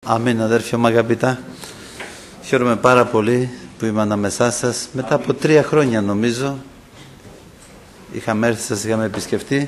Αμήν, αδέρφια μου αγαπητά. Χαίρομαι πάρα πολύ που είμαι ανάμεσά σας. Μετά από 3 χρόνια νομίζω είχαμε έρθει, σας είχαμε επισκεφτεί.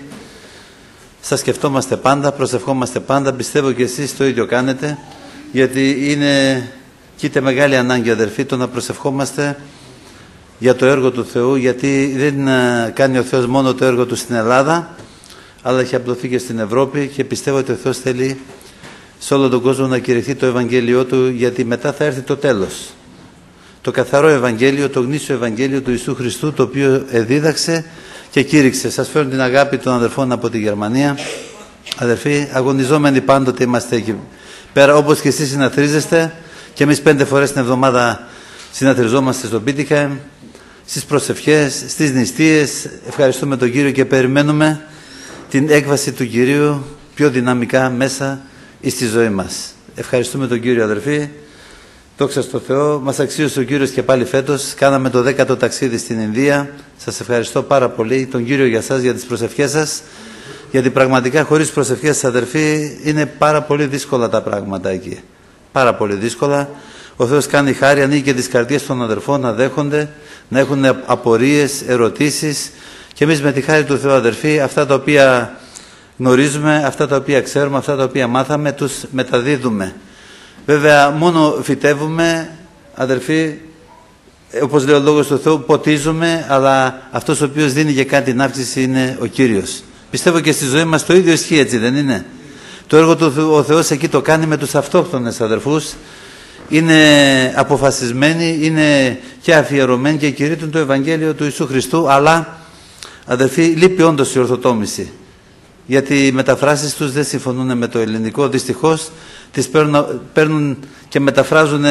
Σας σκεφτόμαστε πάντα, προσευχόμαστε πάντα. Πιστεύω και εσείς το ίδιο κάνετε, γιατί είναι κοίτα μεγάλη ανάγκη, αδερφοί, το να προσευχόμαστε για το έργο του Θεού, γιατί δεν κάνει ο Θεός μόνο το έργο του στην Ελλάδα, αλλά έχει απλωθεί και στην Ευρώπη, και πιστεύω ότι ο Θεός θέλει σε όλο τον κόσμο να κηρυχθεί το Ευαγγέλιο Του, γιατί μετά θα έρθει το τέλος. Το καθαρό Ευαγγέλιο, το γνήσιο Ευαγγέλιο του Ιησού Χριστού, το οποίο εδίδαξε και κήρυξε. Σας φέρνω την αγάπη των αδερφών από τη Γερμανία. Αδερφοί, αγωνιζόμενοι πάντοτε είμαστε εκεί πέρα, όπως και εσείς συναθρίζεστε, και εμείς 5 φορές την εβδομάδα συναθριζόμαστε στο Bietigheim, στις προσευχές, στις νηστείες. Ευχαριστούμε τον Κύριο και περιμένουμε την έκβαση του Κυρίου πιο δυναμικά μέσα στη ζωή μας. Ευχαριστούμε τον Κύριο, αδερφοί. Δόξα στον Θεό. Μας αξίωσε ο Κύριος και πάλι φέτος. Κάναμε το 10ο ταξίδι στην Ινδία. Σας ευχαριστώ πάρα πολύ τον Κύριο για σας, για τις προσευχές σας, γιατί πραγματικά χωρίς προσευχές σας, αδερφοί, είναι πάρα πολύ δύσκολα τα πράγματα εκεί. Πάρα πολύ δύσκολα. Ο Θεός κάνει χάρη, ανοίγει και τις καρδιές των αδερφών να δέχονται, να έχουν απορίες, ερωτήσεις, και εμείς με τη χάρη του Θεού, αδερφοί, αυτά τα οποία γνωρίζουμε, αυτά τα οποία ξέρουμε, αυτά τα οποία μάθαμε, τους μεταδίδουμε. Βέβαια, μόνο φυτεύουμε, αδερφοί, όπως λέει ο Λόγος του Θεού, ποτίζουμε, αλλά αυτός ο οποίος δίνει και κάνει την αύξηση είναι ο Κύριος. Πιστεύω και στη ζωή μας το ίδιο ισχύει, έτσι δεν είναι? Το έργο του ο Θεός εκεί το κάνει με τους αυτόχθονες αδερφούς. Είναι αποφασισμένοι, είναι και αφιερωμένοι και κηρύττουν το Ευαγγέλιο του Ιησού Χριστού, αλλά, αδερφοί, λείπει όντως η ορθοτόμηση. Γιατί οι μεταφράσεις τους δεν συμφωνούν με το ελληνικό. Δυστυχώς τις παίρνουν και μεταφράζουν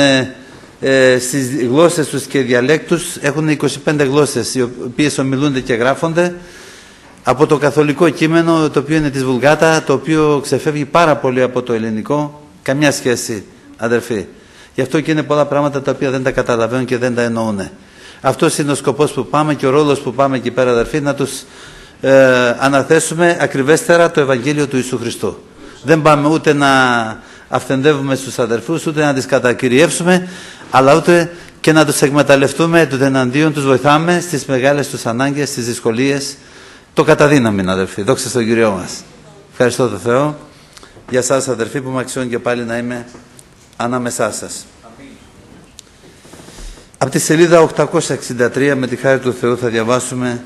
στις γλώσσες τους και διαλέκτους. Έχουν 25 γλώσσες οι οποίες ομιλούνται και γράφονται από το καθολικό κείμενο, το οποίο είναι της Βουλγάτα, το οποίο ξεφεύγει πάρα πολύ από το ελληνικό. Καμιά σχέση, αδερφοί. Γι' αυτό και είναι πολλά πράγματα τα οποία δεν τα καταλαβαίνουν και δεν τα εννοούν. Αυτός είναι ο σκοπός που πάμε και ο ρόλος που πάμε εκεί πέρα, αδερφοί, να τους αναθέσουμε ακριβέστερα το Ευαγγέλιο του Ιησού Χριστού. Δεν πάμε ούτε να αυθεντεύουμε στους αδερφούς, ούτε να τις κατακυριεύσουμε, αλλά ούτε και να τους εκμεταλλευτούμε, του εναντίον τους βοηθάμε στις μεγάλες τους ανάγκες, στις δυσκολίες, το καταδύναμη, αδερφοί. Δόξα στον Κύριό μας. Ευχαριστώ τον Θεό για σας, αδερφοί, που με αξιώνει και πάλι να είμαι ανάμεσά σας. Από τη σελίδα 863, με τη χάρη του Θεού, θα διαβάσουμε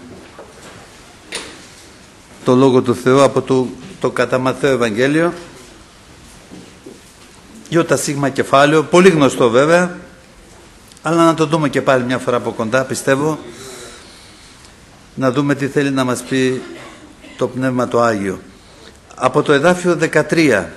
το Λόγο του Θεού από το κατά Ματθαίο Ευαγγέλιο, ΙΣ κεφάλαιο, πολύ γνωστό βέβαια, αλλά να το δούμε και πάλι μια φορά από κοντά, πιστεύω, να δούμε τι θέλει να μας πει το Πνεύμα το Άγιο. Από το εδάφιο 13.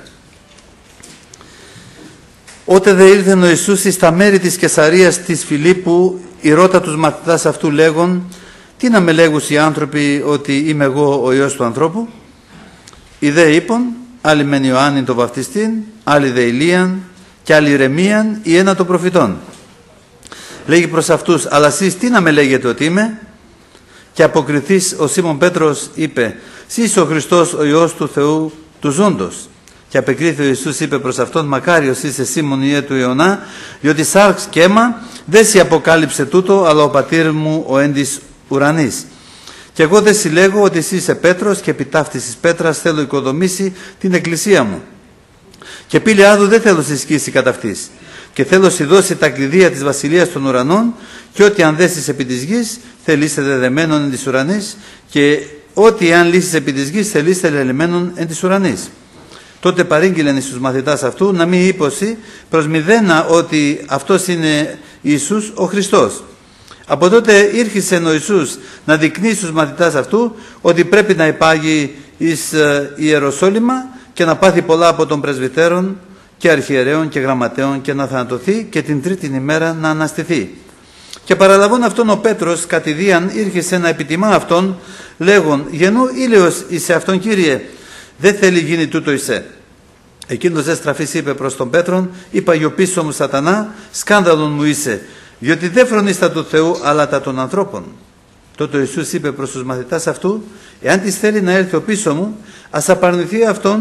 Ότε δε ήλθεν ο Ιησούς εις τα μέρη της Καισαρίας της Φιλίππου, ηρώτα τους μαθητάς αυτού λέγον, τι να με λέγους οι άνθρωποι ότι είμαι εγώ ο Υιός του ανθρώπου? Οι δε είπον, άλλοι μεν Ιωάννην το βαφτιστήν, άλλοι δε Ηλίαν, και άλλοι Ηρεμίαν ή ένα των προφητών. Λέγει προς αυτούς, αλλά εσείς τι να με λέγετε ότι είμαι? Και αποκριθείς ο Σίμων Πέτρος είπε, «Συ είσαι ο Χριστός ο Υιός του Θεού του ζώντος». Και απεκρίθη ο Ιησούς είπε προς αυτόν, «Μακάριος είσαι Σίμων Ιε του Ιωνά, διότι σάρξ και αίμα δεν σε αποκάλυψε τούτο, αλλά ο πατήρ μου ο εν της ουρανής. Και εγώ δεν συλλέγω ότι εσύ είσαι Πέτρος, και επί ταύτης της πέτρας θέλω οικοδομήσει την εκκλησία μου. Και πύλη άδου δεν θέλω συσκήσει κατά αυτής. Και θέλω σου δώσει τα κλειδία της βασιλείας των ουρανών, και ό,τι αν δέσεις επί της γης, θελήστε δεδεμένων εν της ουρανής, και ό,τι αν λύσεις επί της γης, θελήστε λελεμένων εν της ουρανής. Τότε παρήγγειλεν στους μαθητάς αυτού να μην ύπωση προς μηδένα ότι αυτός είναι Ιησούς ο Χριστός. Από τότε ήρχισε ο Ιησούς να δεικνύει στους μαθητάς αυτού ότι πρέπει να υπάγει εις Ιεροσόλυμα και να πάθει πολλά από των πρεσβυτέρων και αρχιερέων και γραμματέων και να θανατωθεί και την τρίτην ημέρα να αναστηθεί. Και παραλαβών αυτόν ο Πέτρος κατηδίαν ήρχισε να επιτιμά αυτόν, λέγον, γενού ήλαιος είσαι αυτόν, Κύριε, δεν θέλει γίνει τούτο εισέ. Εκείνος δε στραφής είπε προς τον Πέτρον, υπαγιωπήσω μου σατανά, σκάνδαλον μου είσαι, διότι δεν φρονείς τα του Θεού αλλά τα των ανθρώπων. Τότε ο Ιησούς είπε προς τους μαθητάς αυτού, εάν της θέλει να έρθει ο πίσω μου, ας απαρνηθεί αυτόν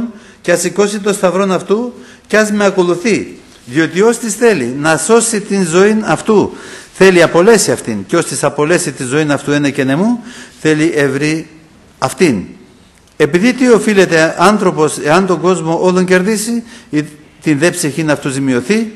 και ας σηκώσει το σταυρόν αυτού και ας με ακολουθεί. Διότι ως της θέλει να σώσει την ζωή αυτού, θέλει απολέσει αυτήν, και ως της απολέσει τη ζωή αυτού είναι και νεμού, θέλει ευρύ αυτήν. Επειδή τι οφείλεται άνθρωπος εάν τον κόσμο όλον κερδίσει, ή την δε ψυχήν αυτού ζημιωθεί,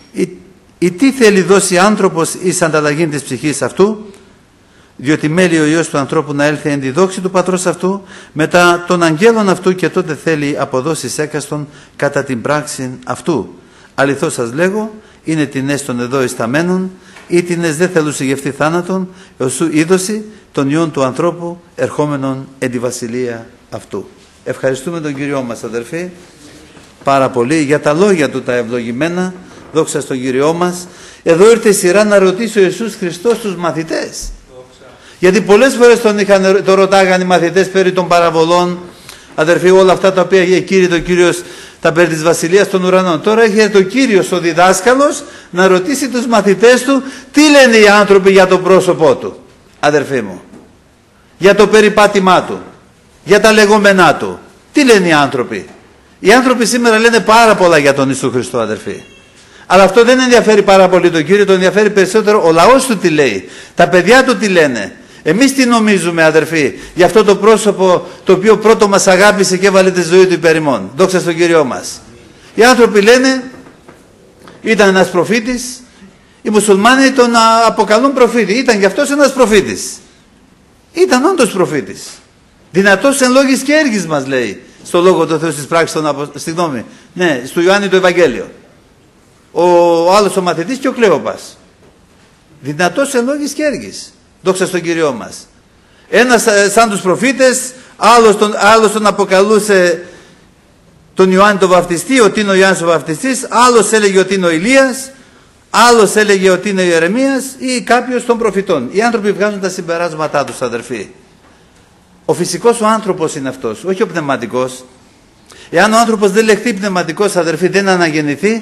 ή τι θέλει δώσει άνθρωπος εις ανταλλαγή της ψυχής αυτού, διότι μέλει ο Υιός του ανθρώπου να έλθει εν τη δόξη του πατρός αυτού, μετά των αγγέλων αυτού, και τότε θέλει αποδώσεις έκαστον κατά την πράξη αυτού. Αληθώς σας λέγω, είναι τινές των εδώ ισταμένων, ή τινές δεν θέλουσι γευτεί θάνατον, έως σου είδωση των Υιών του ανθρώπου ερχόμενων εν τη βασιλεία αυτού. Ευχαριστούμε τον Κύριό μας, αδερφοί, πάρα πολύ για τα λόγια του τα ευλογημένα. Δόξα στον Κύριό μας. Εδώ ήρθε η σειρά να ρωτήσει ο Ιησούς Χριστός τους μαθητές. Γιατί πολλές φορές τον ρωτάγαν οι μαθητές περί των παραβολών, αδερφοί, όλα αυτά τα οποία είχε Κύριε το Κύριος, τα περί της Βασιλείας των Ουρανών. Τώρα έχει το Κύριος ο διδάσκαλος να ρωτήσει τους μαθητές του τι λένε οι άνθρωποι για το πρόσωπό του, αδερφοί μου, για το περιπάτημά του, για τα λεγόμενά του. Τι λένε οι άνθρωποι? Οι άνθρωποι σήμερα λένε πάρα πολλά για τον Ιησού Χριστό, αδερφοί. Αλλά αυτό δεν ενδιαφέρει πάρα πολύ τον Κύριο, τον ενδιαφέρει περισσότερο ο λαός του τι λέει, τα παιδιά του τι λένε. Εμείς τι νομίζουμε, αδερφοί, για αυτό το πρόσωπο το οποίο πρώτο μας αγάπησε και έβαλε τη ζωή του υπέρ ημών. Δόξα στον Κύριό μας. Οι άνθρωποι λένε ήταν ένας προφήτης, οι μουσουλμάνοι τον αποκαλούν προφήτη. Ήταν γι' αυτός ένας προφήτης. Ήταν όντως προφήτης. Δυνατός εν λόγης και έργης μας λέει στο Λόγο του Θεού στις πράξεις των στο Ιωάννη το Ευαγγέλιο. Ο άλλος ο μαθητής και ο Κλέοπας. Δυνατός εν λόγης και έργης. Δόξα στον Κύριό μας. Ένας σαν τους προφήτες, άλλος τον αποκαλούσε τον Ιωάννη τον Βαπτιστή, ότι είναι ο Ιωάννης ο Βαπτιστής, άλλος έλεγε ότι είναι ο Ηλίας, άλλος έλεγε ότι είναι ο Ιερεμίας ή κάποιος των προφητών. Οι άνθρωποι βγάζουν τα συμπεράσματά τους, αδερφοί. Ο φυσικός ο άνθρωπος είναι αυτός, όχι ο πνευματικός. Εάν ο άνθρωπος δεν λεχθεί πνευματικός, αδερφοί, δεν αναγεννηθεί,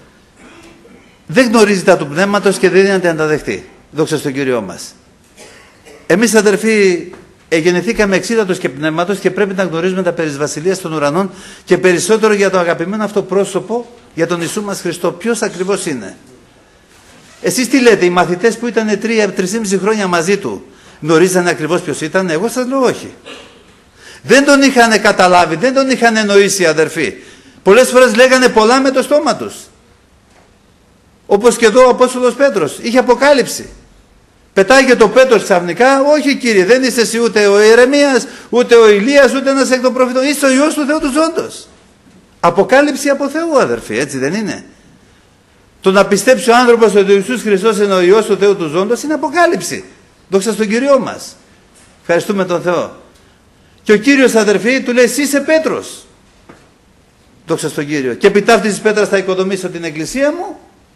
δεν γνωρίζει τα του πνεύματος και δεν είναι να τα δεχτεί. Δόξα στον Κύριό μας. Εμείς, αδερφοί, γεννηθήκαμε εξίδατος και πνεύματος και πρέπει να γνωρίζουμε τα περί της Βασιλείας των Ουρανών και περισσότερο για το αγαπημένο αυτό πρόσωπο, για τον Ιησού μας Χριστό. Ποιος ακριβώς είναι? Εσείς τι λέτε, οι μαθητές που ήταν 3,5 χρόνια μαζί του, γνωρίζανε ακριβώς ποιος ήταν? Εγώ σας λέω όχι. Δεν τον είχαν καταλάβει, δεν τον είχαν εννοήσει, αδερφοί. Πολλές φορές λέγανε πολλά με το στόμα τους. Όπως και εδώ ο Απόστολος Πέτρος, είχε αποκάλυψη. Πετάγε το Πέτρος ξαφνικά, όχι Κύριε, δεν είσαι εσύ ούτε ο Ιερεμίας, ούτε ο Ηλίας, ούτε ένας εκ των προφητών, είσαι ο Υιός του Θεού του Ζώντος. Αποκάλυψη από Θεού, αδερφοί, έτσι δεν είναι? Το να πιστέψει ο άνθρωπος ότι ο Ιησούς Χριστός είναι ο Υιός του Θεού του Ζώντος είναι αποκάλυψη. Δόξα στον Κύριό μας. Ευχαριστούμε τον Θεό. Και ο Κύριος, αδερφοί, του λέει εσύ είσαι Πέτρος. Δόξα στον Κύριο. Και επί ταύτης της πέτρας θα οικοδομήσω την εκκλησία μου.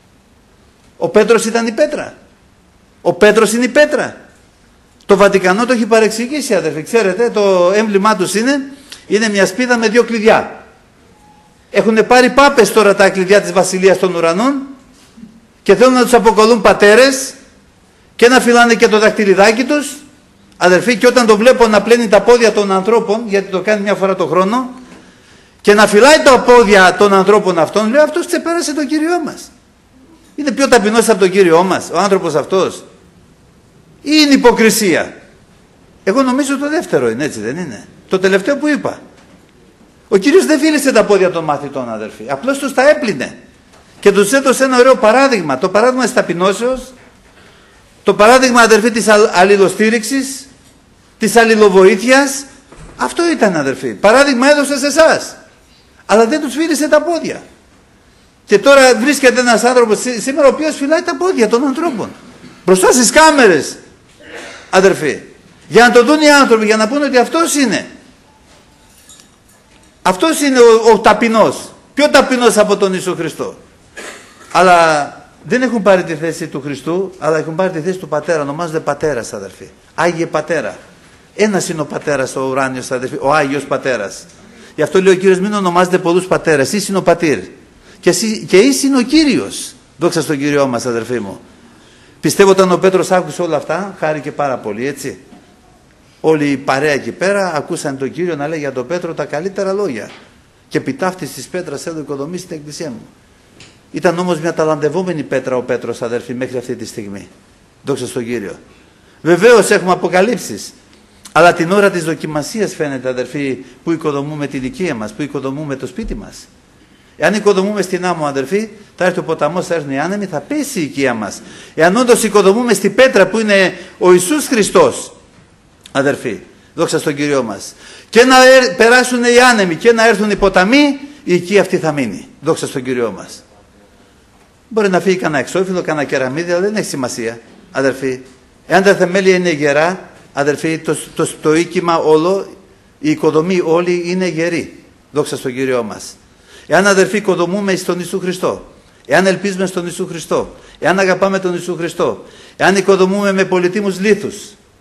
Ο Πέτρος ήταν η πέτρα. Ο Πέτρος είναι η πέτρα. Το Βατικανό το έχει παρεξηγήσει, αδερφοί. Ξέρετε, το έμβλημά τους είναι μια σπίδα με 2 κλειδιά. Έχουν πάρει πάπες τώρα τα κλειδιά της Βασιλείας των Ουρανών και θέλουν να τους αποκαλούν πατέρες και να φυλάνε και το δαχτυλιδάκι τους, αδερφοί, και όταν το βλέπω να πλένει τα πόδια των ανθρώπων, γιατί το κάνει μια φορά το χρόνο, και να φυλάει τα πόδια των ανθρώπων αυτών, λέω αυτός ξεπέρασε τον Κύριό μας. Είναι πιο ταπεινός από τον Κύριό μας ο άνθρωπος αυτός? Ή είναι υποκρισία? Εγώ νομίζω το δεύτερο είναι, έτσι δεν είναι? Το τελευταίο που είπα. Ο Κύριος δεν φίλησε τα πόδια των μαθητών, αδερφοί. Απλώς τους τα έπλυνε. Και τους έδωσε ένα ωραίο παράδειγμα. Το παράδειγμα της ταπεινώσεως. Το παράδειγμα, αδερφοί, της αλληλοστήριξης. Της αλληλοβοήθειας. Αυτό ήταν, αδερφοί. Παράδειγμα έδωσε σε εσάς. Αλλά δεν τους φίλησε τα πόδια. Και τώρα βρίσκεται ένας άνθρωπος σήμερα ο οποίος φυλάει τα πόδια των ανθρώπων. Μπροστά στις κάμερες, αδερφοί. Για να το δουν οι άνθρωποι, για να πούνε ότι αυτός είναι. Αυτός είναι ο ταπεινός. Πιο ταπεινός από τον Ιησού Χριστό. Αλλά δεν έχουν πάρει τη θέση του Χριστού, αλλά έχουν πάρει τη θέση του Πατέρα. Ονομάζονται Πατέρας, αδερφοί. Άγιε Πατέρα. Ένας είναι ο Πατέρας, ο ουράνιος, αδερφοί. Ο Άγιος Πατέρας. Γι' αυτό λέει ο Κύριος, μην ονομάζετε πολλούς πατέρες. Εσύ είναι ο Πατήρ. Και εσύ είναι ο Κύριος. Δόξα στον Κύριό μας, αδερφοί μου. Πιστεύω όταν ο Πέτρος άκουσε όλα αυτά, χάρηκε πάρα πολύ, έτσι. Όλη η παρέα εκεί πέρα ακούσαν τον Κύριο να λέει για τον Πέτρο τα καλύτερα λόγια. Και επί ταύτης της πέτρας θέλω οικοδομήσει την εκκλησία μου. Ήταν όμως μια ταλαντευόμενη πέτρα ο Πέτρος, αδερφοί, μέχρι αυτή τη στιγμή. Δόξα στον Κύριο. Βεβαίως έχουμε αποκαλύψεις. Αλλά την ώρα της δοκιμασίας φαίνεται, αδερφοί, που οικοδομούμε την οικία μας, που οικοδομούμε το σπίτι μας. Εάν οικοδομούμε στην άμμο, αδερφοί, θα έρθει ο ποταμός, θα έρθουν οι άνεμοι, θα πέσει η οικία μας. Εάν όντως οικοδομούμε στην πέτρα που είναι ο Ιησούς Χριστός, αδερφοί, δόξα στον Κύριό μας, και να περάσουν οι άνεμοι και να έρθουν οι ποταμοί, η οικία αυτή θα μείνει. Δόξα στον Κύριό μας. Μπορεί να φύγει κανένα εξώφυλλο, κανένα κεραμίδι, αλλά δεν έχει σημασία, αδερφοί. Εάν τα θεμέλια είναι γερά, αδερφοί, το οίκημα όλο, η οικοδομή όλη είναι γερή. Δόξα στον Κύριό μας. Εάν, αδερφοί, οικοδομούμε στον Ιησού Χριστό, εάν ελπίζουμε στον Ιησού Χριστό, εάν αγαπάμε τον Ιησού Χριστό, εάν οικοδομούμε με πολυτίμους λίθους,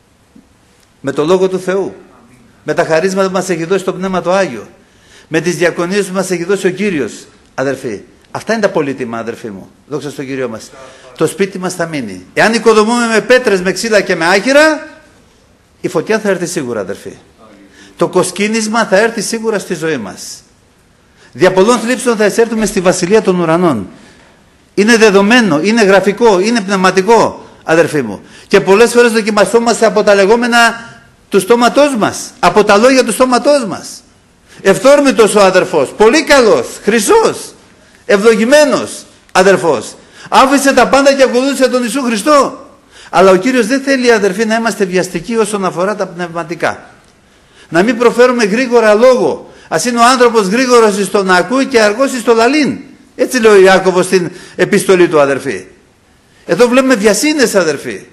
με το Λόγο του Θεού, με τα χαρίσματα που μας έχει δώσει το Πνεύμα το Άγιο, με τις διακονίες που μας έχει δώσει ο Κύριος, αδερφοί, αυτά είναι τα πολύτιμα, αδερφοί μου. Δόξα στον Κύριο μας. Το σπίτι μας θα μείνει. Εάν οικοδομούμε με πέτρες, με ξύλα και με άχυρα, η φωτιά θα έρθει σίγουρα, αδερφοί. Το κοσκίνισμα θα έρθει σίγουρα στη ζωή μας. Δια πολλών θλίψεων θα εισέλθουμε στη βασιλεία των ουρανών. Είναι δεδομένο, είναι γραφικό, είναι πνευματικό, αδερφοί μου. Και πολλές φορές δοκιμαζόμαστε από τα λεγόμενα του στόματός μας, από τα λόγια του στόματός μας. Ευθόρμητος ο αδερφός, πολύ καλός, χρυσός, ευλογημένος αδερφός. Άφησε τα πάντα και ακολούθησε τον Ιησού Χριστό. Αλλά ο Κύριος δεν θέλει, αδερφοί, να είμαστε βιαστικοί όσον αφορά τα πνευματικά. Να μην προφέρουμε γρήγορα λόγο. Ας είναι ο άνθρωπος γρήγορος στο να ακούει και αργός στο λαλήν. Έτσι λέει ο Ιάκωβος στην επιστολή του, αδερφοί. Εδώ βλέπουμε βιασύνες, αδερφοί.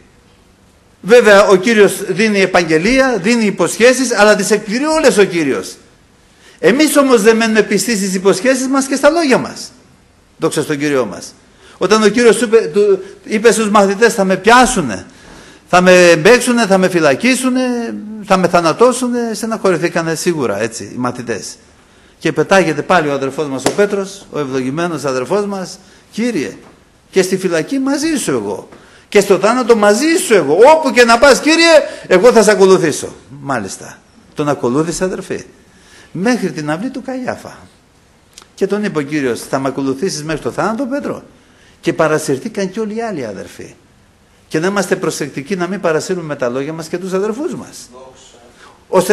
Βέβαια ο Κύριος δίνει επαγγελία, δίνει υποσχέσεις, αλλά τις εκπληρεί όλες ο Κύριος. Εμείς όμως δεν μένουμε πιστοί στις υποσχέσεις μας και στα λόγια μας. Δόξα στον Κύριό μας. Όταν ο Κύριος είπε στους μαθητές, θα με πιάσουνε, θα με μπέξουνε, θα με φυλακίσουνε, θα με θανατώσουνε, στεναχωρηθήκανε σίγουρα, έτσι, οι μαθητές. Και πετάγεται πάλι ο αδερφός μας ο Πέτρος, ο ευλογημένος αδερφός μας, Κύριε, και στη φυλακή μαζί σου εγώ, και στο θάνατο μαζί σου εγώ, όπου και να πας, Κύριε, εγώ θα σε ακολουθήσω. Μάλιστα, τον ακολούθησε, αδερφοί, μέχρι την αυλή του Καϊάφα. Και τον είπε ο Κύριος, θα με ακολουθήσεις μέχρι το θάνατο, Πέτρο? Και παρασυρθήκαν και όλοι οι άλλοι, αδερφοί. Και να είμαστε προσεκτικοί να μην παρασύρουμε τα λόγια μας και τους αδερφούς μας. Ώστε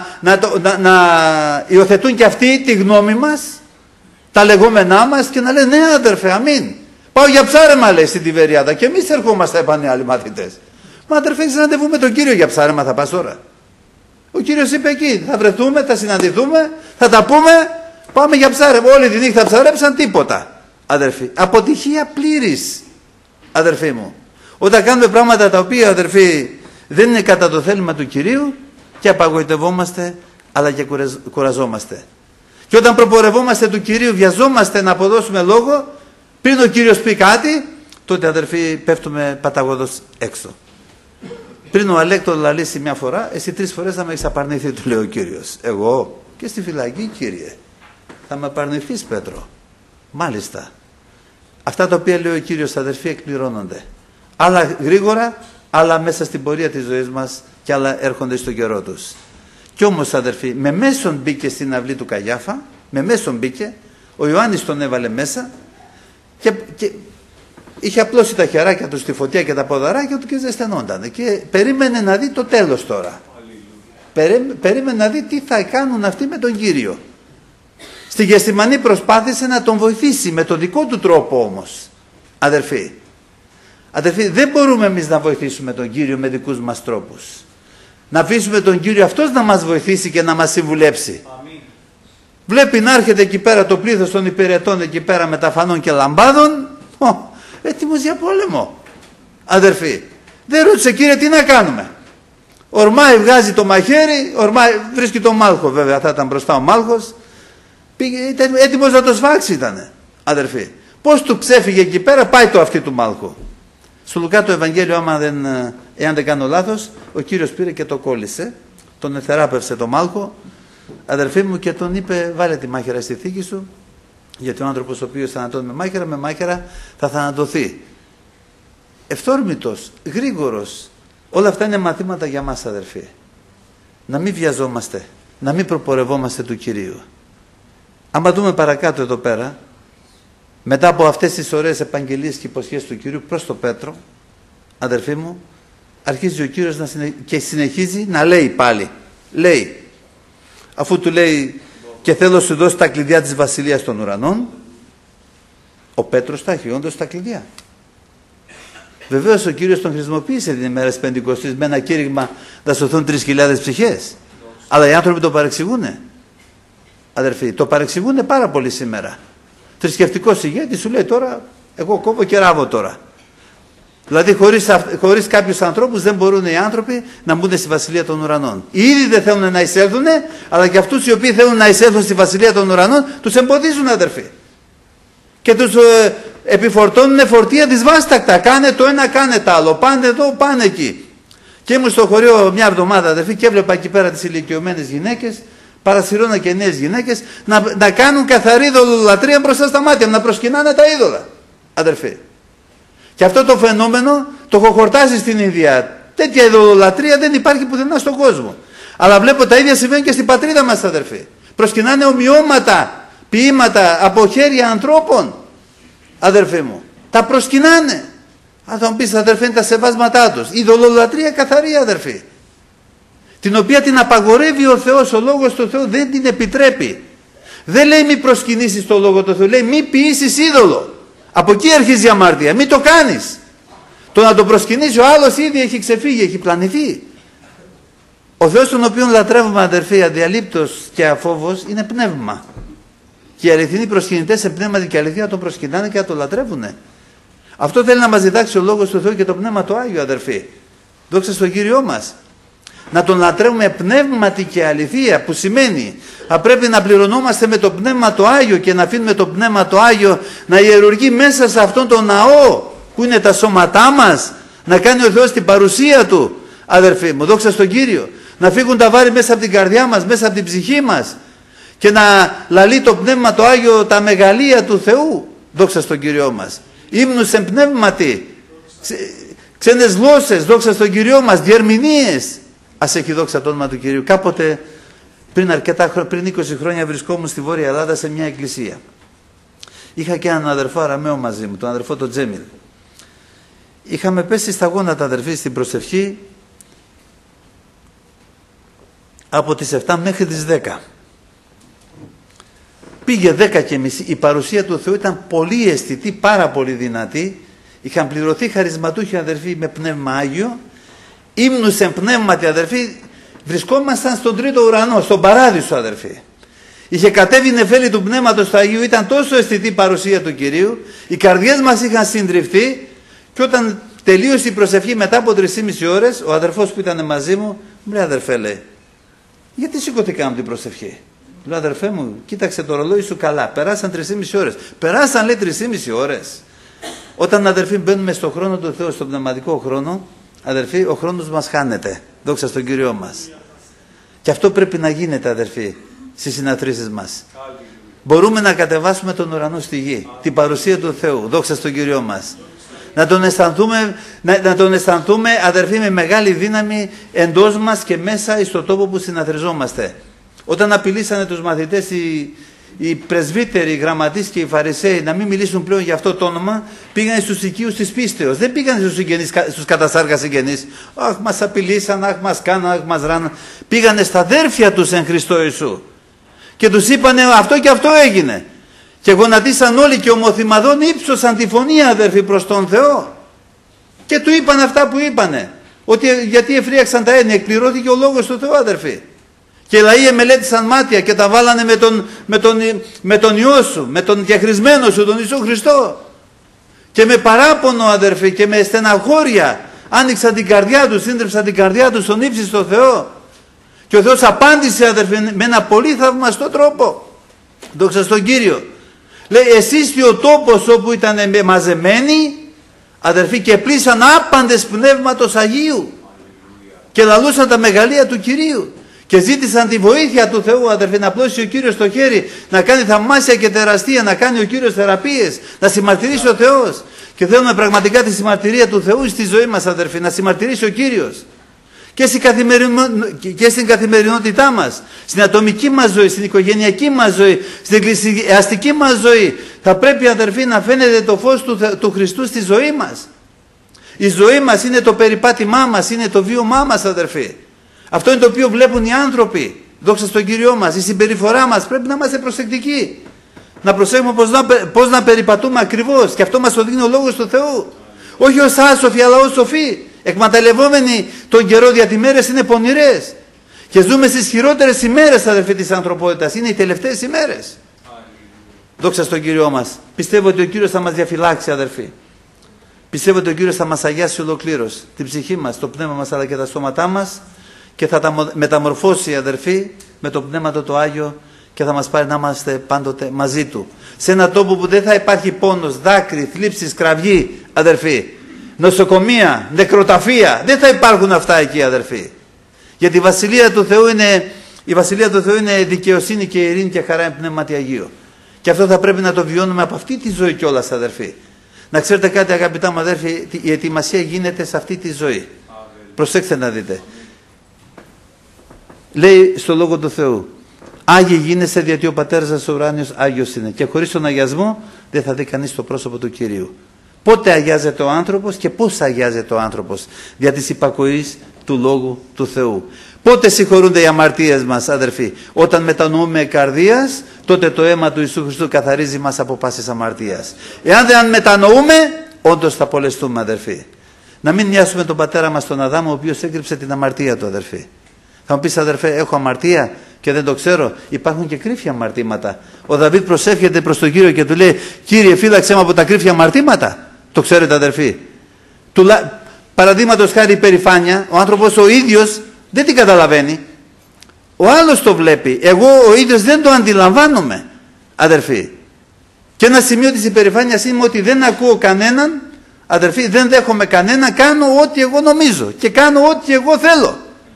να υιοθετούν και αυτοί τη γνώμη μας, τα λεγόμενά μας, και να λένε, ναι αδερφέ, αμήν. Πάω για ψάρεμα, λέει, στην Τιβεριάδα, και εμείς ερχόμαστε, είπαν οι άλλοι μαθητές. Μα αδερφέ, έχεις ραντεβού με τον Κύριο για ψάρεμα, θα πας τώρα? Ο Κύριος είπε εκεί, θα βρεθούμε, θα συναντηθούμε, θα τα πούμε, πάμε για ψάρεμα. Όλη τη νύχτα ψαρέψαν, τίποτα, αδερφοί. Αποτυχία πλήρης, αδερφοί μου. Όταν κάνουμε πράγματα τα οποία, αδερφοί, δεν είναι κατά το θέλημα του Κυρίου, και απαγοητευόμαστε, αλλά και κουραζόμαστε. Και όταν προπορευόμαστε του Κυρίου, βιαζόμαστε να αποδώσουμε λόγο, πριν ο Κύριος πει κάτι, τότε, αδερφοί, πέφτουμε παταγωδός έξω. Πριν ο Αλέκτο λαλήσει μια φορά, εσύ 3 φορές θα με έχεις απαρνηθεί, του λέει ο Κύριος. Εγώ? Και στη φυλακή, Κύριε? Θα με απαρνηθείς, Πέτρο? Μάλιστα. Αυτά τα οποία λέει ο Κύριος, αδερφοί, εκπληρώνονται. Άλλα γρήγορα, άλλα μέσα στην πορεία της ζωής μας, και άλλα έρχονται στον καιρό τους. Κι όμως, αδερφοί, με μέσον μπήκε στην αυλή του Καϊάφα, με μέσον μπήκε, ο Ιωάννης τον έβαλε μέσα, και είχε απλώσει τα χεράκια του στη φωτιά και τα ποδαράκια του και ζεσθενόντανε. Και περίμενε να δει το τέλος τώρα. Περίμενε να δει τι θα κάνουν αυτοί με τον Κύριο. Στη Γεσθημανή προσπάθησε να τον βοηθήσει με τον δικό του τρόπο όμως, αδερφοί. Αδερφοί, δεν μπορούμε εμείς να βοηθήσουμε τον Κύριο με δικούς μας τρόπους. Να αφήσουμε τον Κύριο αυτός να μας βοηθήσει και να μας συμβουλέψει. Αμήν. Βλέπει να έρχεται εκεί πέρα το πλήθος των υπηρετών εκεί πέρα με τα φανών και λαμπάδων, έτοιμος για πόλεμο, αδερφοί. Δεν ρώτησε, Κύριε, τι να κάνουμε? Ορμάει, βγάζει το μαχαίρι, βρίσκει τον Μάλχο, βέβαια θα ήταν μπροστά ο Μάλχος, ήταν έτοιμος να το σφάξει, ήτανε, αδερφοί. Πώς του ξέφυγε εκεί πέρα, πάει το αυτί του Μάλχου. Στο Λουκά το Ευαγγέλιο, εάν δεν κάνω λάθος, ο Κύριος πήρε και το κόλλησε, τον εθεράπευσε το Μάλχο, αδερφοί μου, και τον είπε, βάλε τη μάχαιρα στη θήκη σου, γιατί ο άνθρωπος ο οποίος θανατώνει με μάχαιρα θα θανατωθεί. Ευθόρμητος, γρήγορος, όλα αυτά είναι μαθήματα για μας, αδερφοί. Να μην βιαζόμαστε, να μην προπορευόμαστε του Κυρίου. Άμα δούμε παρακάτω εδώ πέρα, μετά από αυτές τις ωραίες επαγγελίες και υποσχέσεις του Κυρίου προς τον Πέτρο, αδερφοί μου, αρχίζει ο Κύριος και συνεχίζει να λέει πάλι. Λέει, αφού του λέει και θέλω σου δώσει τα κλειδιά της βασιλείας των ουρανών, ο Πέτρος τα έχει όντως τα κλειδιά. Βεβαίως ο Κύριος τον χρησιμοποίησε την ημέρα της Πεντηκοστής με ένα κήρυγμα να σωθούν 3.000 ψυχές. Αλλά οι άνθρωποι το παρεξηγούνε. Αδερφοί, το παρεξηγούνε πάρα πολύ σήμερα. Θρησκευτικός ηγέτης σου λέει τώρα, εγώ κόβω και ράβω τώρα. Δηλαδή χωρίς κάποιους ανθρώπους δεν μπορούν οι άνθρωποι να μπουν στη βασιλεία των ουρανών. Οι ίδιοι δεν θέλουν να εισέλθουν, αλλά και αυτούς οι οποίοι θέλουν να εισέλθουν στη βασιλεία των ουρανών τους εμποδίζουν, αδερφοί. Και τους επιφορτώνουν φορτία δυσβάστακτα. Κάνε το ένα, κάνε το άλλο. Πάνε εδώ, πάνε εκεί. Και ήμουν στο χωριό μια εβδομάδα, αδερφοί, και έβλεπα εκεί πέρα τις ηλικιωμένες γυναίκες, παρασυρώνα και νέες γυναίκες, να κάνουν καθαρή ειδωλολατρία μπροστά στα μάτια, να προσκυνάνε τα είδωλα. Αδερφοί. Και αυτό το φαινόμενο το έχω χορτάσει στην Ινδία. Τέτοια ειδωλολατρία δεν υπάρχει πουθενά στον κόσμο. Αλλά βλέπω τα ίδια συμβαίνουν και στην πατρίδα μας, αδερφοί. Προσκυνάνε ομοιώματα, ποίηματα από χέρια ανθρώπων. Αδερφοί μου, τα προσκυνάνε. Αν θα μου πεις, αδερφοί, είναι τα σεβάσματά τους. Η ειδωλολατρία καθαρή, αδερφοί. Την οποία την απαγορεύει ο Θεός, ο Λόγος του Θεού δεν την επιτρέπει. Δεν λέει μη προσκυνήσεις το Λόγο του Θεού, λέει μη ποιήσεις είδωλο. Από εκεί αρχίζει η αμάρτια, μη το κάνεις. Το να το προσκυνήσει ο άλλος ήδη έχει ξεφύγει, έχει πλανηθεί. Ο Θεός τον οποίο λατρεύουμε, αδερφοί, αδιαλείπτως και αφόβος, είναι πνεύμα. Και οι αληθινοί προσκυνητές σε πνεύμα και αληθεία τον προσκυνάνε και να τον λατρεύουνε. Αυτό θέλει να μας διδάξει ο Λόγος του Θεού και το Πνεύμα του Άγιο, αδερφοί. Δόξα στον Κύριό μας. Να τον λατρεύουμε πνεύματι και αληθεία, που σημαίνει θα πρέπει να πληρωνόμαστε με το Πνεύμα το Άγιο και να αφήνουμε το Πνεύμα το Άγιο να ιερουργεί μέσα σε αυτόν τον ναό που είναι τα σώματά μας, να κάνει ο Θεός την παρουσία Του, αδερφοί μου, δόξα στον Κύριο. Να φύγουν τα βάρη μέσα από την καρδιά μας, μέσα από την ψυχή μας και να λαλεί το Πνεύμα το Άγιο τα μεγαλεία του Θεού, δόξα στον Κύριό μας. Ύμνους εν πνεύματι, ξένες γλώσσες, δόξα στον Κύριό μας, διερμηνίες. Ας έχει δόξα το όνομα του Κυρίου. Κάποτε πριν 20 χρόνια βρισκόμουν στη Βόρεια Ελλάδα σε μια εκκλησία. Είχα και έναν αδερφό Αραμαίο μαζί μου, τον αδερφό τον Τζέμιλ. Είχαμε πέσει στα γόνατα, αδερφοί, στην προσευχή από τις 7 μέχρι τις 10. Πήγε 10:30, η παρουσία του Θεού ήταν πολύ αισθητή, πάρα πολύ δυνατή. Είχαν πληρωθεί χαρισματούχοι, αδερφοί, με πνεύμα Άγιο. Ύμνους εν πνεύματι, αδερφοί, βρισκόμασταν στον τρίτο ουρανό, στον παράδεισο, αδερφοί. Είχε κατέβει η νεφέλη του Πνεύματος του Αγίου, ήταν τόσο αισθητή η παρουσία του Κυρίου, οι καρδιές μας είχαν συντριφθεί και όταν τελείωσε η προσευχή μετά από 3,5 ώρες, ο αδερφός που ήταν μαζί μου, μου λέει, αδερφέ, λέει, γιατί σηκωθήκαμε την προσευχή? Λέω, αδερφέ μου, κοίταξε το ρολόι σου καλά, περάσαν 3,5 ώρες. Περάσαν, λέει, 3,5 ώρες. Όταν, αδερφοί, μπαίνουμε στον χρόνο του Θεού, στον πνευματικό χρόνο, αδερφοί, ο χρόνος μας χάνεται. Δόξα στον Κύριό μας. Και αυτό πρέπει να γίνεται, αδερφοί, στις συναθρήσεις μας. Μπορούμε να κατεβάσουμε τον ουρανό στη γη, την παρουσία του Θεού. Δόξα στον Κύριό μας. Να τον αισθανθούμε, αδερφοί, με μεγάλη δύναμη εντός μας και μέσα στον τόπο που συναθριζόμαστε. Όταν απειλήσανε τους μαθητές οι πρεσβύτεροι, οι γραμματείς και οι φαρισαίοι να μην μιλήσουν πλέον για αυτό το όνομα, πήγανε στους οικείους της πίστεως. Δεν πήγανε στους κατασάρκα συγγενείς. Αχ, μας απειλήσαν, αχ, μας κάναν, αχ, μας ράναν. Πήγανε στα αδέρφια τους εν Χριστώ Ιησού. Και τους είπανε αυτό και αυτό έγινε. Και γονατίσαν όλοι και ομοθυμαδών ύψωσαν τη φωνή, αδερφοί, προς τον Θεό. Και του είπαν αυτά που είπανε. Ότι γιατί εφρίαξαν τα έννοια, εκπληρώθηκε ο λόγος του Θεού, αδερφοί. Και οι λαοί εμελέτησαν μάτια και τα βάλανε με τον Υιό σου, με τον διαχρισμένο σου, τον Ιησού Χριστό. Και με παράπονο, αδερφοί, και με στεναχώρια άνοιξαν την καρδιά τους, σύντρεψαν την καρδιά τους στον ύψιστο Θεό. Και ο Θεός απάντησε, αδερφοί, με ένα πολύ θαυμαστό τρόπο. Δόξα στον Κύριο. Λέει, εσείς και ο τόπος όπου ήταν μαζεμένοι, αδερφοί, και πλήσαν άπαντες πνεύματος Αγίου και λαλούσαν τα μεγαλεία του Κυρίου. Και ζήτησαν τη βοήθεια του Θεού, αδερφοί, να πλώσει ο Κύριος το χέρι, να κάνει θαυμάσια και τεραστία, να κάνει ο Κύριος θεραπείες, να συμμαρτυρήσει ο Θεός. Και θέλουμε πραγματικά τη συμμαρτυρία του Θεού στη ζωή μας, αδερφοί, να συμμαρτυρήσει ο Κύριος. και στην καθημερινότητά μας, στην ατομική μας ζωή, στην οικογενειακή μας ζωή, στην εκκλησιαστική μας ζωή. Θα πρέπει, αδερφοί, να φαίνεται το φως του Χριστού στη ζωή μας. Η ζωή μας είναι το περιπάτημά μας, είναι το βίωμά μας, αδερφοί. Αυτό είναι το οποίο βλέπουν οι άνθρωποι. Δόξα στον Κύριό μας. Η συμπεριφορά μας πρέπει να είμαστε προσεκτικοί. Να προσέχουμε πώς να περιπατούμε ακριβώς. Και αυτό μας το δίνει ο Λόγος του Θεού. Όχι ως άσοφοι, αλλά ως σοφοί. Εκμεταλλευόμενοι τον καιρό, γιατί οι μέρες είναι πονηρές. Και ζούμε στις χειρότερες ημέρες, αδερφοί, της ανθρωπότητας. Είναι οι τελευταίες ημέρες. Δόξα στον Κύριό μας. Πιστεύω ότι ο Κύριος θα μας διαφυλάξει, αδερφοί. Πιστεύω ότι ο Κύριος θα μας αγιάσει ολοκλήρως την ψυχή μας, το πνεύμα μας, αλλά και τα σώματά μας, και θα τα μεταμορφώσει, αδερφοί, με το Πνεύμα το Άγιο, και θα μας πάρει να είμαστε πάντοτε μαζί Του. Σε έναν τόπο που δεν θα υπάρχει πόνος, δάκρυ, θλίψεις, κραυγή, αδερφοί. Νοσοκομεία, νεκροταφεία, δεν θα υπάρχουν αυτά εκεί, αδερφοί. Γιατί η Βασιλεία του Θεού είναι δικαιοσύνη και ειρήνη και χαρά εν Πνεύματι Αγίου. Και αυτό θα πρέπει να το βιώνουμε από αυτή τη ζωή κιόλας, αδερφοί. Να ξέρετε κάτι, αγαπητά μου αδέρφοι, η ετοιμασία γίνεται σε αυτή τη ζωή. Προσέξτε να δείτε. Λέει στο Λόγο του Θεού, Άγιοι γίνεσαι, γιατί ο Πατέρας σας ο ουράνιος Άγιος είναι. Και χωρίς τον αγιασμό δεν θα δει κανείς το πρόσωπο του Κυρίου. Πότε αγιάζεται ο άνθρωπος και πώς αγιάζεται ο άνθρωπος? Δια της υπακοής του Λόγου του Θεού. Πότε συγχωρούνται οι αμαρτίες μας, αδερφοί? Όταν μετανοούμε καρδίας, τότε το αίμα του Ιησού Χριστού καθαρίζει μας από πάσης αμαρτίας. Εάν δεν μετανοούμε, όντως θα απολεστούμε, αδερφοί. Να μην μοιάσουμε τον πατέρα μας τον Αδάμ, ο οποίος έκρυψε την αμαρτία του, αδερφοί. Θα μου πεις, αδερφέ, έχω αμαρτία και δεν το ξέρω? Υπάρχουν και κρύφια αμαρτήματα. Ο Δαβίδ προσεύχεται προς τον Κύριο και του λέει, Κύριε, φύλαξέ με από τα κρύφια αμαρτήματα. Το ξέρετε, αδερφοί? Παραδείγματος χάρη, υπερηφάνεια, ο άνθρωπος ο ίδιος δεν την καταλαβαίνει. Ο άλλος το βλέπει. Εγώ ο ίδιος δεν το αντιλαμβάνομαι, αδερφοί. Και ένα σημείο της υπερηφάνειας είναι ότι δεν ακούω κανέναν, αδερφοί, δεν δέχομαι κανέναν, κάνω ό,τι εγώ νομίζω και κάνω ό,τι εγώ θέλω.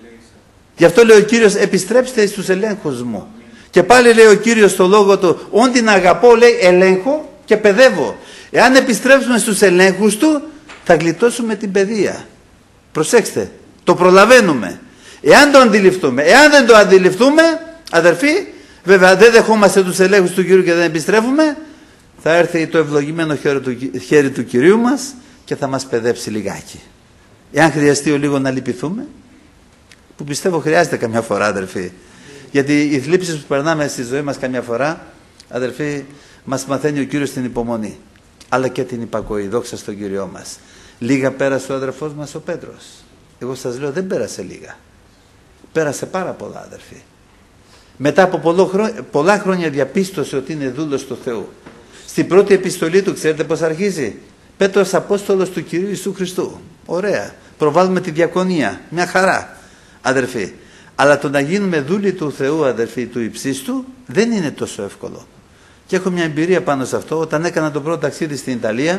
Γι' αυτό λέει ο Κύριος, επιστρέψτε στους ελέγχους μου. Και πάλι λέει ο Κύριος στο Λόγο Του, όν την αγαπώ, λέει, ελέγχω και παιδεύω. Εάν επιστρέψουμε στους ελέγχους Του, θα γλιτώσουμε την παιδεία. Προσέξτε, το προλαβαίνουμε. Εάν το αντιληφθούμε. Εάν δεν το αντιληφθούμε, αδερφοί, βέβαια δεν δεχόμαστε τους ελέγχους του Κυρίου και δεν επιστρέφουμε, θα έρθει το ευλογημένο χέρι του Κυρίου μας και θα μας παιδέψει λιγάκι. Εάν χρειαστεί ο λίγο να λυπηθούμε, που πιστεύω χρειάζεται καμιά φορά, αδερφοί, γιατί οι θλίψεις που περνάμε στη ζωή μας καμιά φορά, αδερφοί, μας μαθαίνει ο Κύριος την υπομονή, αλλά και την υπακοή. Δόξα στον Κύριό μας. Λίγα πέρασε ο αδερφός μας ο Πέτρος. Εγώ σας λέω, δεν πέρασε λίγα. Πέρασε πάρα πολλά, αδερφοί. Μετά από πολλά χρόνια διαπίστωσε ότι είναι δούλος του Θεού. Στην πρώτη επιστολή του, ξέρετε πώς αρχίζει? Πέτρος, Απόστολος του Κυρίου Ιησού Χριστού. Ωραία. Προβάλλουμε τη διακονία. Μια χαρά, αδερφοί. Αλλά το να γίνουμε δούλοι του Θεού, αδερφοί, του υψίστου, δεν είναι τόσο εύκολο. Και έχω μια εμπειρία πάνω σε αυτό. Όταν έκανα το πρώτο ταξίδι στην Ιταλία,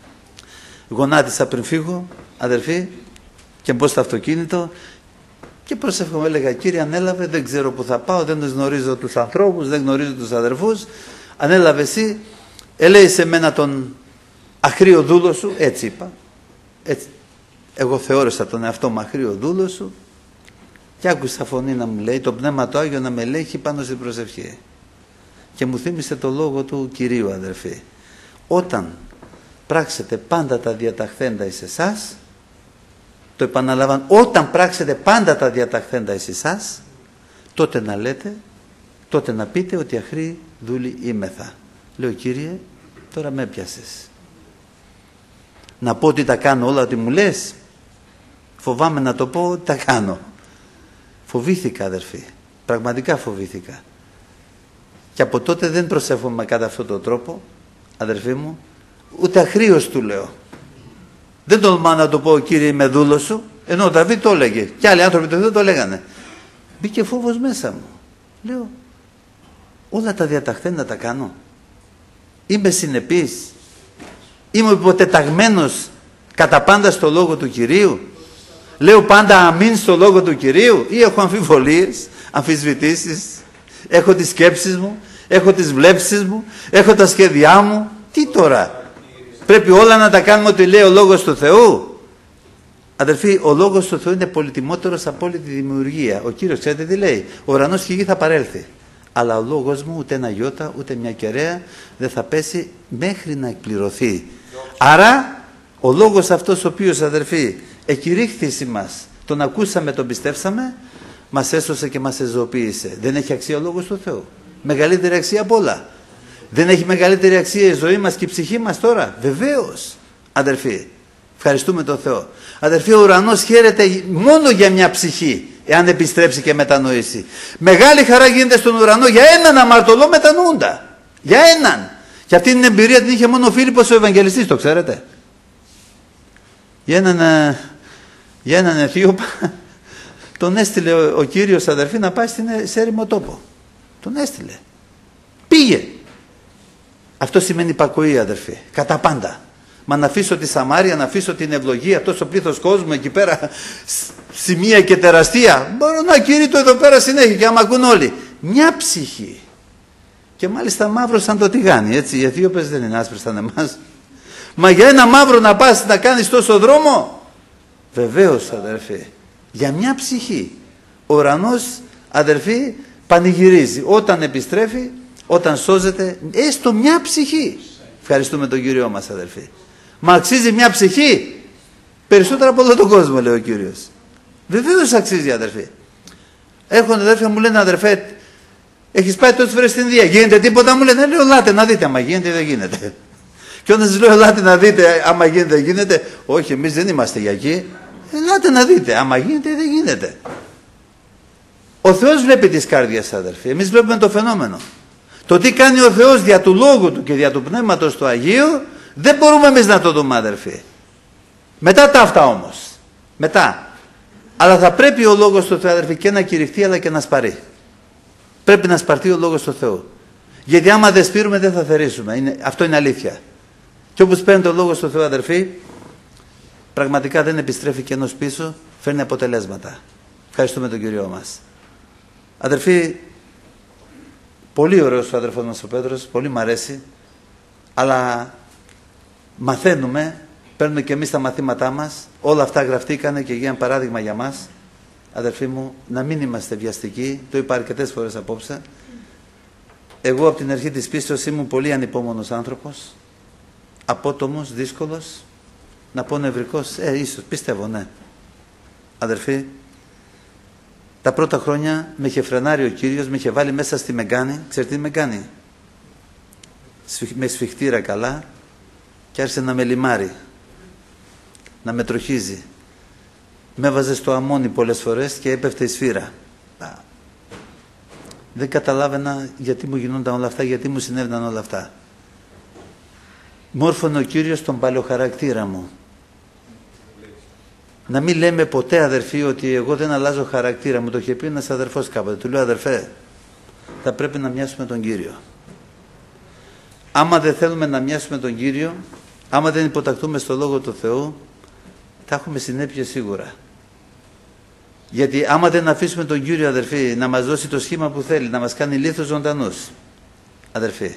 γονάτισα πριν φύγω, αδερφοί, και μπω στο αυτοκίνητο και προσεύχομαι, έλεγα, Κύριε, ανέλαβε, δεν ξέρω που θα πάω, δεν γνωρίζω τους ανθρώπους, δεν γνωρίζω τους αδερφούς, ανέλαβε Εσύ, ελέη σε μένα τον αχρίο δούλο Σου, έτσι είπα, έτσι. Εγώ θεώρησα τον εαυτό μου αχρίο δούλο Σου και άκουσα φωνή να μου λέει, το Πνεύμα το Άγιο να με ελέγχει πάνω στην προσευχή. Και μου θύμισε το λόγο του Κυρίου, αδερφοί. Όταν πράξετε πάντα τα διαταχθέντα εις εσάς, το επαναλαμβάνω, όταν πράξετε πάντα τα διαταχθέντα εις εσάς, τότε να λέτε, τότε να πείτε ότι αχροί δούλοι είμεθα. Λέω, Κύριε, τώρα με έπιασες. Να πω ότι τα κάνω όλα ότι μου λες? Φοβάμαι να το πω ότι τα κάνω. Φοβήθηκα, αδερφοί. Πραγματικά φοβήθηκα. Και από τότε δεν προσεύχομαι κατά αυτόν τον τρόπο, αδερφοί μου, ούτε αχρίως του λέω. Δεν τολμάω να το πω, Κύριε, είμαι δούλος Σου, ενώ ο Δαβίδ το έλεγε και άλλοι άνθρωποι το δεν το λέγανε. Μπήκε φόβος μέσα μου. Λέω, όλα τα διαταχθέντα τα κάνω. Είμαι συνεπής. Είμαι υποτεταγμένος κατά πάντα στο Λόγο του Κυρίου. Λέω πάντα αμήν στο Λόγο του Κυρίου, ή έχω αμφιβολίες, αμφισβητήσεις, έχω τις σκέψεις μου, έχω τις βλέψεις μου, έχω τα σχέδιά μου. Τι τώρα? Πρέπει όλα να τα κάνουμε ό,τι λέει ο Λόγος του Θεού? Αδερφοί, ο λόγος του Θεού είναι πολυτιμότερος από όλη τη δημιουργία. Ο Κύριος, ξέρετε τι λέει? Ο ουρανός και η γη θα παρέλθει. Αλλά ο λόγος μου ούτε ένα γιώτα, ούτε μια κεραία δεν θα πέσει μέχρι να εκπληρωθεί. Άρα, ο λόγος αυτός ο οποίος, αδερφοί, εκηρύχθη μας, τον ακούσαμε, τον πιστέψαμε, μας έσωσε και μας εζωοποίησε. Δεν έχει αξία ο λόγος του Θεού? Μεγαλύτερη αξία απ' όλα. Δεν έχει μεγαλύτερη αξία η ζωή μας και η ψυχή μας τώρα? Βεβαίως, αδερφοί. Ευχαριστούμε τον Θεό. Αδερφοί, ο ουρανός χαίρεται μόνο για μια ψυχή, εάν επιστρέψει και μετανοήσει. Μεγάλη χαρά γίνεται στον ουρανό για έναν αμαρτωλό μετανοούντα. Για έναν. Και αυτή την εμπειρία την είχε μόνο ο Φίλιππος ο Ευαγγελιστής, το ξέρετε? Για έναν Αιθίωπα τον έστειλε ο Κύριος, αδερφοί, να πάει σε έρημο τόπο. Τον έστειλε. Πήγε. Αυτό σημαίνει υπακοή, αδερφοί. Κατά πάντα. Μα να αφήσω τη Σαμάρια, να αφήσω την ευλογία, τόσο πλήθος κόσμου εκεί πέρα, σημεία και τεραστία. Μπορώ να κηρύττω εδώ πέρα συνέχεια και άμα ακούν όλοι. Μια ψυχή. Και μάλιστα μαύρο σαν το τηγάνι, έτσι. Οι Αιθίωπες δεν είναι άσπρες σαν εμάς. Μα για ένα μαύρο να πας να κάνεις τόσο δρόμο? Βεβαίως, αδερφοί. Για μια ψυχή. Ο ουρανός, αδερφοί, πανηγυρίζει. Όταν επιστρέφει, όταν σώζεται, έστω μια ψυχή. Ευχαριστούμε τον Κύριό μας, αδερφοί. Μα αξίζει μια ψυχή? Περισσότερα από όλο τον κόσμο, λέει ο Κύριος. Βεβαίως αξίζει, αδερφοί. Έρχονται αδερφοί, μου λένε, αδερφέ, έχεις πάει τόσες φορές στην Ινδία, γίνεται τίποτα? Μου λένε, λέω, ελάτε να δείτε, άμα γίνεται δεν γίνεται. Και όταν σας λέω, ελάτε να δείτε, άμα γίνεται δεν γίνεται, όχι, εμείς δεν είμαστε για εκεί. Ελάτε να δείτε, άμα γίνεται δεν γίνεται. Ο Θεός βλέπει τις καρδιές, αδερφοί. Εμείς βλέπουμε το φαινόμενο. Το τι κάνει ο Θεός δια του Λόγου Του και δια του Πνεύματος του Αγίου, δεν μπορούμε εμείς να το δούμε, αδερφοί. Μετά τα αυτά όμως. Μετά. Αλλά θα πρέπει ο Λόγος του Θεού, αδερφοί, και να κηρυχθεί αλλά και να σπαρεί. Πρέπει να σπαρθεί ο Λόγος του Θεού. Γιατί άμα δεν σπείρουμε δεν θα θερήσουμε. Αυτό είναι αλήθεια. Και όπως παίρνει ο Λόγος του Θεού, αδερφοί, πραγματικά δεν επιστρέφει κενός πίσω, φέρνει αποτελέσματα. Ευχαριστούμε τον Κύριο μας. Αδερφοί, πολύ ωραίος ο αδερφός μας ο Πέτρος, πολύ μ' αρέσει, αλλά μαθαίνουμε, παίρνουμε και εμείς τα μαθήματά μας, όλα αυτά γραφτήκανε και γίνανε παράδειγμα για μας. Αδερφοί μου, να μην είμαστε βιαστικοί, το είπα αρκετές φορές απόψε. Εγώ από την αρχή της πίστεως ήμουν πολύ ανυπόμονος άνθρωπος, απότομος, δύσκολος, να πω νευρικός, ίσως, πιστεύω, ναι. Αδερφοί, τα πρώτα χρόνια με είχε φρενάρει ο Κύριος, με είχε βάλει μέσα στη Μεγκάνη. Ξέρετε τι Μεγκάνη? Με σφιχτήρα καλά και άρχισε να με λιμάρει, να με τροχίζει. Με έβαζε στο αμμόνι πολλές φορές και έπεφτε η σφύρα. Δεν καταλάβαινα γιατί μου γινόταν όλα αυτά, γιατί μου συνέβαιναν όλα αυτά. Μόρφωνε ο Κύριος τον παλαιοχαρακτήρα μου. Να μην λέμε ποτέ, αδερφοί, ότι εγώ δεν αλλάζω χαρακτήρα. Μου το είχε πει ένας αδερφός κάποτε. Του λέω, αδερφέ, θα πρέπει να μοιάσουμε τον Κύριο. Άμα δεν θέλουμε να μοιάσουμε τον Κύριο, άμα δεν υποτακτούμε στο Λόγο του Θεού, θα έχουμε συνέπειες σίγουρα. Γιατί άμα δεν αφήσουμε τον Κύριο, αδερφοί, να μας δώσει το σχήμα που θέλει, να μας κάνει λίθος ζωντανούς, αδερφοί,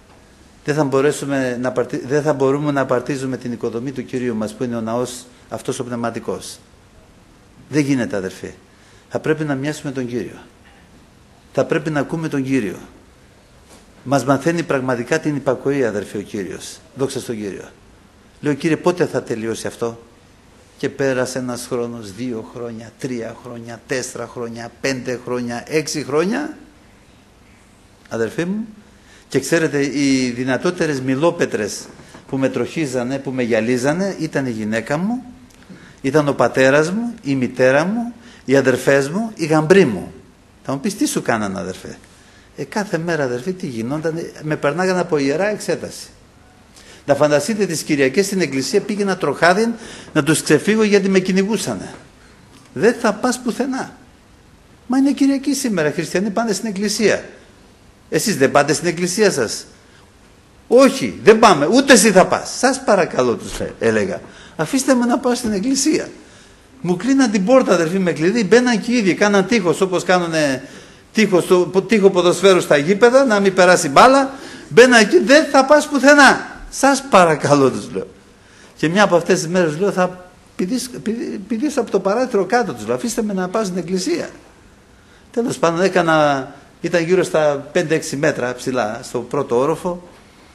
δεν θα μπορούμε να απαρτίζουμε την οικοδομή του Κυρίου μας, που είναι ο ναός αυτός ο πνευματικός. Δεν γίνεται, αδερφοί. Θα πρέπει να μοιάσουμε τον Κύριο. Θα πρέπει να ακούμε τον Κύριο. Μας μαθαίνει πραγματικά την υπακοή, αδερφοί, ο Κύριος. Δόξα στον Κύριο. Λέω, Κύριε, πότε θα τελειώσει αυτό? Και πέρασε ένας χρόνος, 2 χρόνια, 3 χρόνια, 4 χρόνια, 5 χρόνια, 6 χρόνια, αδερφοί μου. Και ξέρετε, οι δυνατότερες μιλόπετρες που με τροχίζανε, που με γυαλίζανε, ήταν η γυναίκα μου, ήταν ο πατέρας μου, η μητέρα μου, οι αδερφές μου, οι γαμπροί μου. Θα μου πεις, τι σου κάνανε, αδερφέ? Κάθε μέρα, αδερφοί, τι γινόταν? Με περνάγανε από ιερά εξέταση. Να φανταστείτε, τις Κυριακές στην εκκλησία πήγαινα τροχάδιν να τους ξεφύγω γιατί με κυνηγούσανε. Δεν θα πας πουθενά. Μα είναι Κυριακή σήμερα, χριστιανοί πάνε στην εκκλησία. Εσείς δεν πάτε στην εκκλησία σας? Όχι, δεν πάμε, ούτε εσύ θα πας. Σας παρακαλώ, τους έλεγα, αφήστε με να πάω στην εκκλησία. Μου κλείναν την πόρτα, αδερφοί, με κλειδί, μπαίναν και οι ίδιοι, κάναν τείχος, όπως κάνουν τείχο ποδοσφαίρου στα γήπεδα, να μην περάσει μπάλα. Μπαίναν εκεί, δεν θα πας πουθενά. Σας παρακαλώ, τους λέω. Και μια από αυτές τις μέρες λέω, πηδήσω από το παράθυρο κάτω τους, αφήστε με να πάω στην εκκλησία. Τέλος πάντων ήταν γύρω στα 5-6 μέτρα ψηλά στο πρώτο όροφο.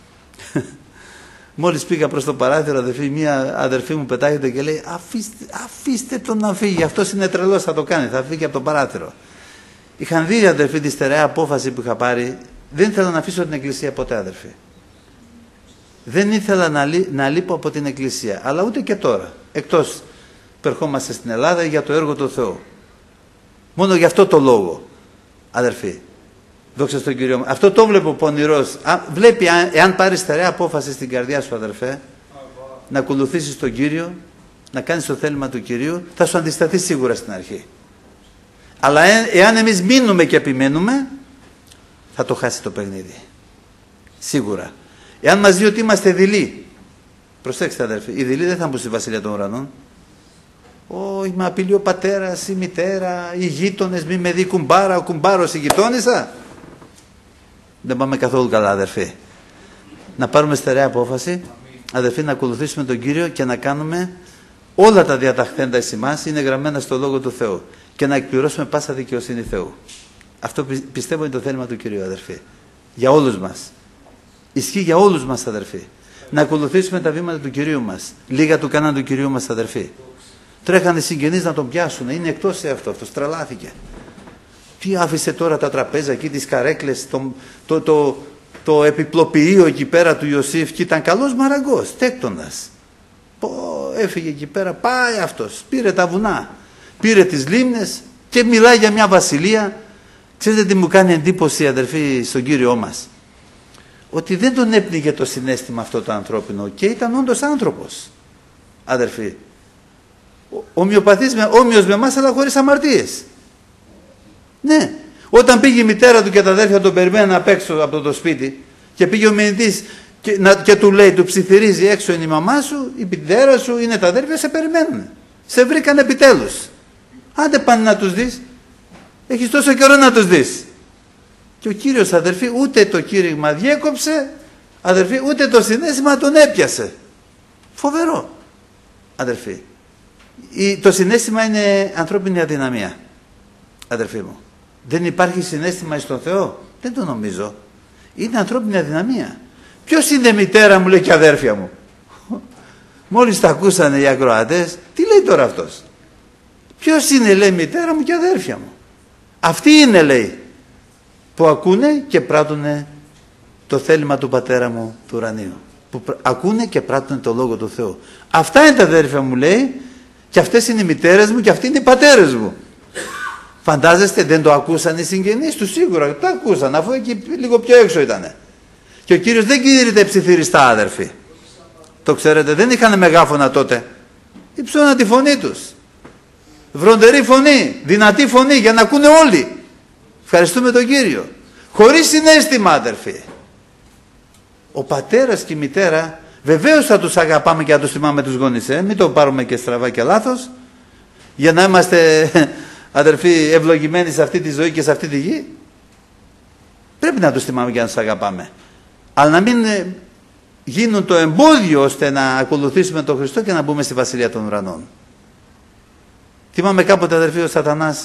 Μόλις πήγα προς το παράθυρο, μία αδερφή μου πετάγεται και λέει αφήστε τον να φύγει, αυτός είναι τρελός, θα το κάνει, θα φύγει από το παράθυρο. Είχαν δει οι αδερφοί τη στερεά απόφαση που είχα πάρει. Δεν ήθελα να αφήσω την εκκλησία ποτέ, αδερφοί. Δεν ήθελα να λείπω από την εκκλησία, αλλά ούτε και τώρα, εκτός που ερχόμαστε στην Ελλάδα για το έργο του Θεού. Μόνο γι' αυτό το λόγο, αδερφοί. Δόξα στον Κύριο. Αυτό το βλέπω πονηρός. Βλέπει, εάν πάρεις στερεά απόφαση στην καρδιά σου, αδερφέ, να ακολουθήσεις τον Κύριο, να κάνεις το θέλημα του Κυρίου, θα σου αντισταθεί σίγουρα στην αρχή. Αλλά εάν εμείς μείνουμε και επιμένουμε, θα το χάσει το παιχνίδι. Σίγουρα. Εάν μας δει ότι είμαστε δειλοί, προσέξτε αδερφοί, οι δειλοί δεν θα μπουν στη Βασιλεία των Ουρανών. Όχι, με απειλεί ο πατέρας, η μητέρα, οι γείτονες, μη με δει κουμπάρα, ο κουμπάρος, η γειτόνισσα. Δεν πάμε καθόλου καλά, αδερφοί. Να πάρουμε στερεά απόφαση, αδερφοί, να ακολουθήσουμε τον Κύριο και να κάνουμε όλα τα διαταχθέντα εις εμάς, είναι γραμμένα στο Λόγο του Θεού, και να εκπληρώσουμε πάσα δικαιοσύνη Θεού. Αυτό πιστεύω είναι το θέλημα του Κυρίου, αδερφοί. Για όλους μας. Ισχύει για όλους μας, αδερφοί. Να ακολουθήσουμε τα βήματα του Κυρίου μας. Λίγα του κάναν του Κυρίου μας, αδερφοί. Τρέχανε οι συγγενείς να τον πιάσουν. Είναι εκτός σε αυτό. Αυτός τρελάθηκε. Τι άφησε τώρα τα τραπέζια εκεί, τις καρέκλες, το επιπλοποιείο εκεί πέρα του Ιωσήφ, και ήταν καλός μαραγκός, τέκτονας. Έφυγε εκεί πέρα, πάει αυτός, πήρε τα βουνά, πήρε τις λίμνες και μιλάει για μια βασιλεία. Ξέρετε τι μου κάνει εντύπωση, αδερφοί, στον Κύριό μας? Ότι δεν τον έπνιγε το συναίσθημα αυτό το ανθρώπινο, και ήταν όντως άνθρωπος, αδερφοί. Όμοιος με εμάς, αλλά χωρίς αμαρτίες. Ναι, όταν πήγε η μητέρα του και τα αδέρφια τον περιμέναν απ' έξω από το σπίτι, και πήγε ο μηνυτής και του λέει, του ψιθυρίζει, έξω είναι η μαμά σου, η μητέρα σου, είναι τα αδέρφια, σε περιμένουν. Σε βρήκαν επιτέλους. Άντε πάνε να τους δεις. Έχεις τόσο καιρό να τους δεις. Και ο Κύριος, αδερφοί, ούτε το κήρυγμα διέκοψε, αδερφοί, ούτε το συναίσθημα τον έπιασε. Φοβερό, αδερφοί. Το συναίσθημα είναι ανθρώπινη αδυναμία, αδερφοί μου. Δεν υπάρχει συναίσθημα στον Θεό? Δεν το νομίζω. Είναι ανθρώπινη αδυναμία. Ποιος είναι μητέρα μου, λέει, και αδέρφια μου? Μόλις τα ακούσανε οι ακροατές, τι λέει τώρα αυτός? Ποιος είναι, λέει, μητέρα μου και αδέρφια μου? Αυτοί είναι, λέει, που ακούνε και πράττουν το θέλημα του Πατέρα μου του ουρανίου. Που ακούνε και πράττουν το Λόγο του Θεού. Αυτά είναι τα αδέρφια μου, λέει, και αυτές είναι οι μητέρες μου και αυτοί είναι οι πατέρες μου. Φαντάζεστε, δεν το ακούσαν οι συγγενείς του? Σίγουρα το ακούσαν, αφού εκεί λίγο πιο έξω ήτανε. Και ο Κύριος δεν κήρυτε ψιθυριστά, αδερφοί. Το ξέρετε, δεν είχαν μεγάφωνα τότε. Υψώνα τη φωνή τους. Βροντερή φωνή, δυνατή φωνή, για να ακούνε όλοι. Ευχαριστούμε τον Κύριο. Χωρίς συναίσθημα, αδερφοί. Ο πατέρας και η μητέρα, βεβαίως θα τους αγαπάμε και θα τους θυμάμαι τους γονείς. Μην το πάρουμε και στραβά και λάθος. Για να είμαστε, αδερφοί, ευλογημένοι σε αυτή τη ζωή και σε αυτή τη γη. Πρέπει να τους θυμάμαι και να τους αγαπάμε. Αλλά να μην γίνουν το εμπόδιο ώστε να ακολουθήσουμε τον Χριστό και να μπούμε στη Βασιλεία των Ουρανών. Θυμάμαι κάποτε, αδερφοί, ο Σατανάς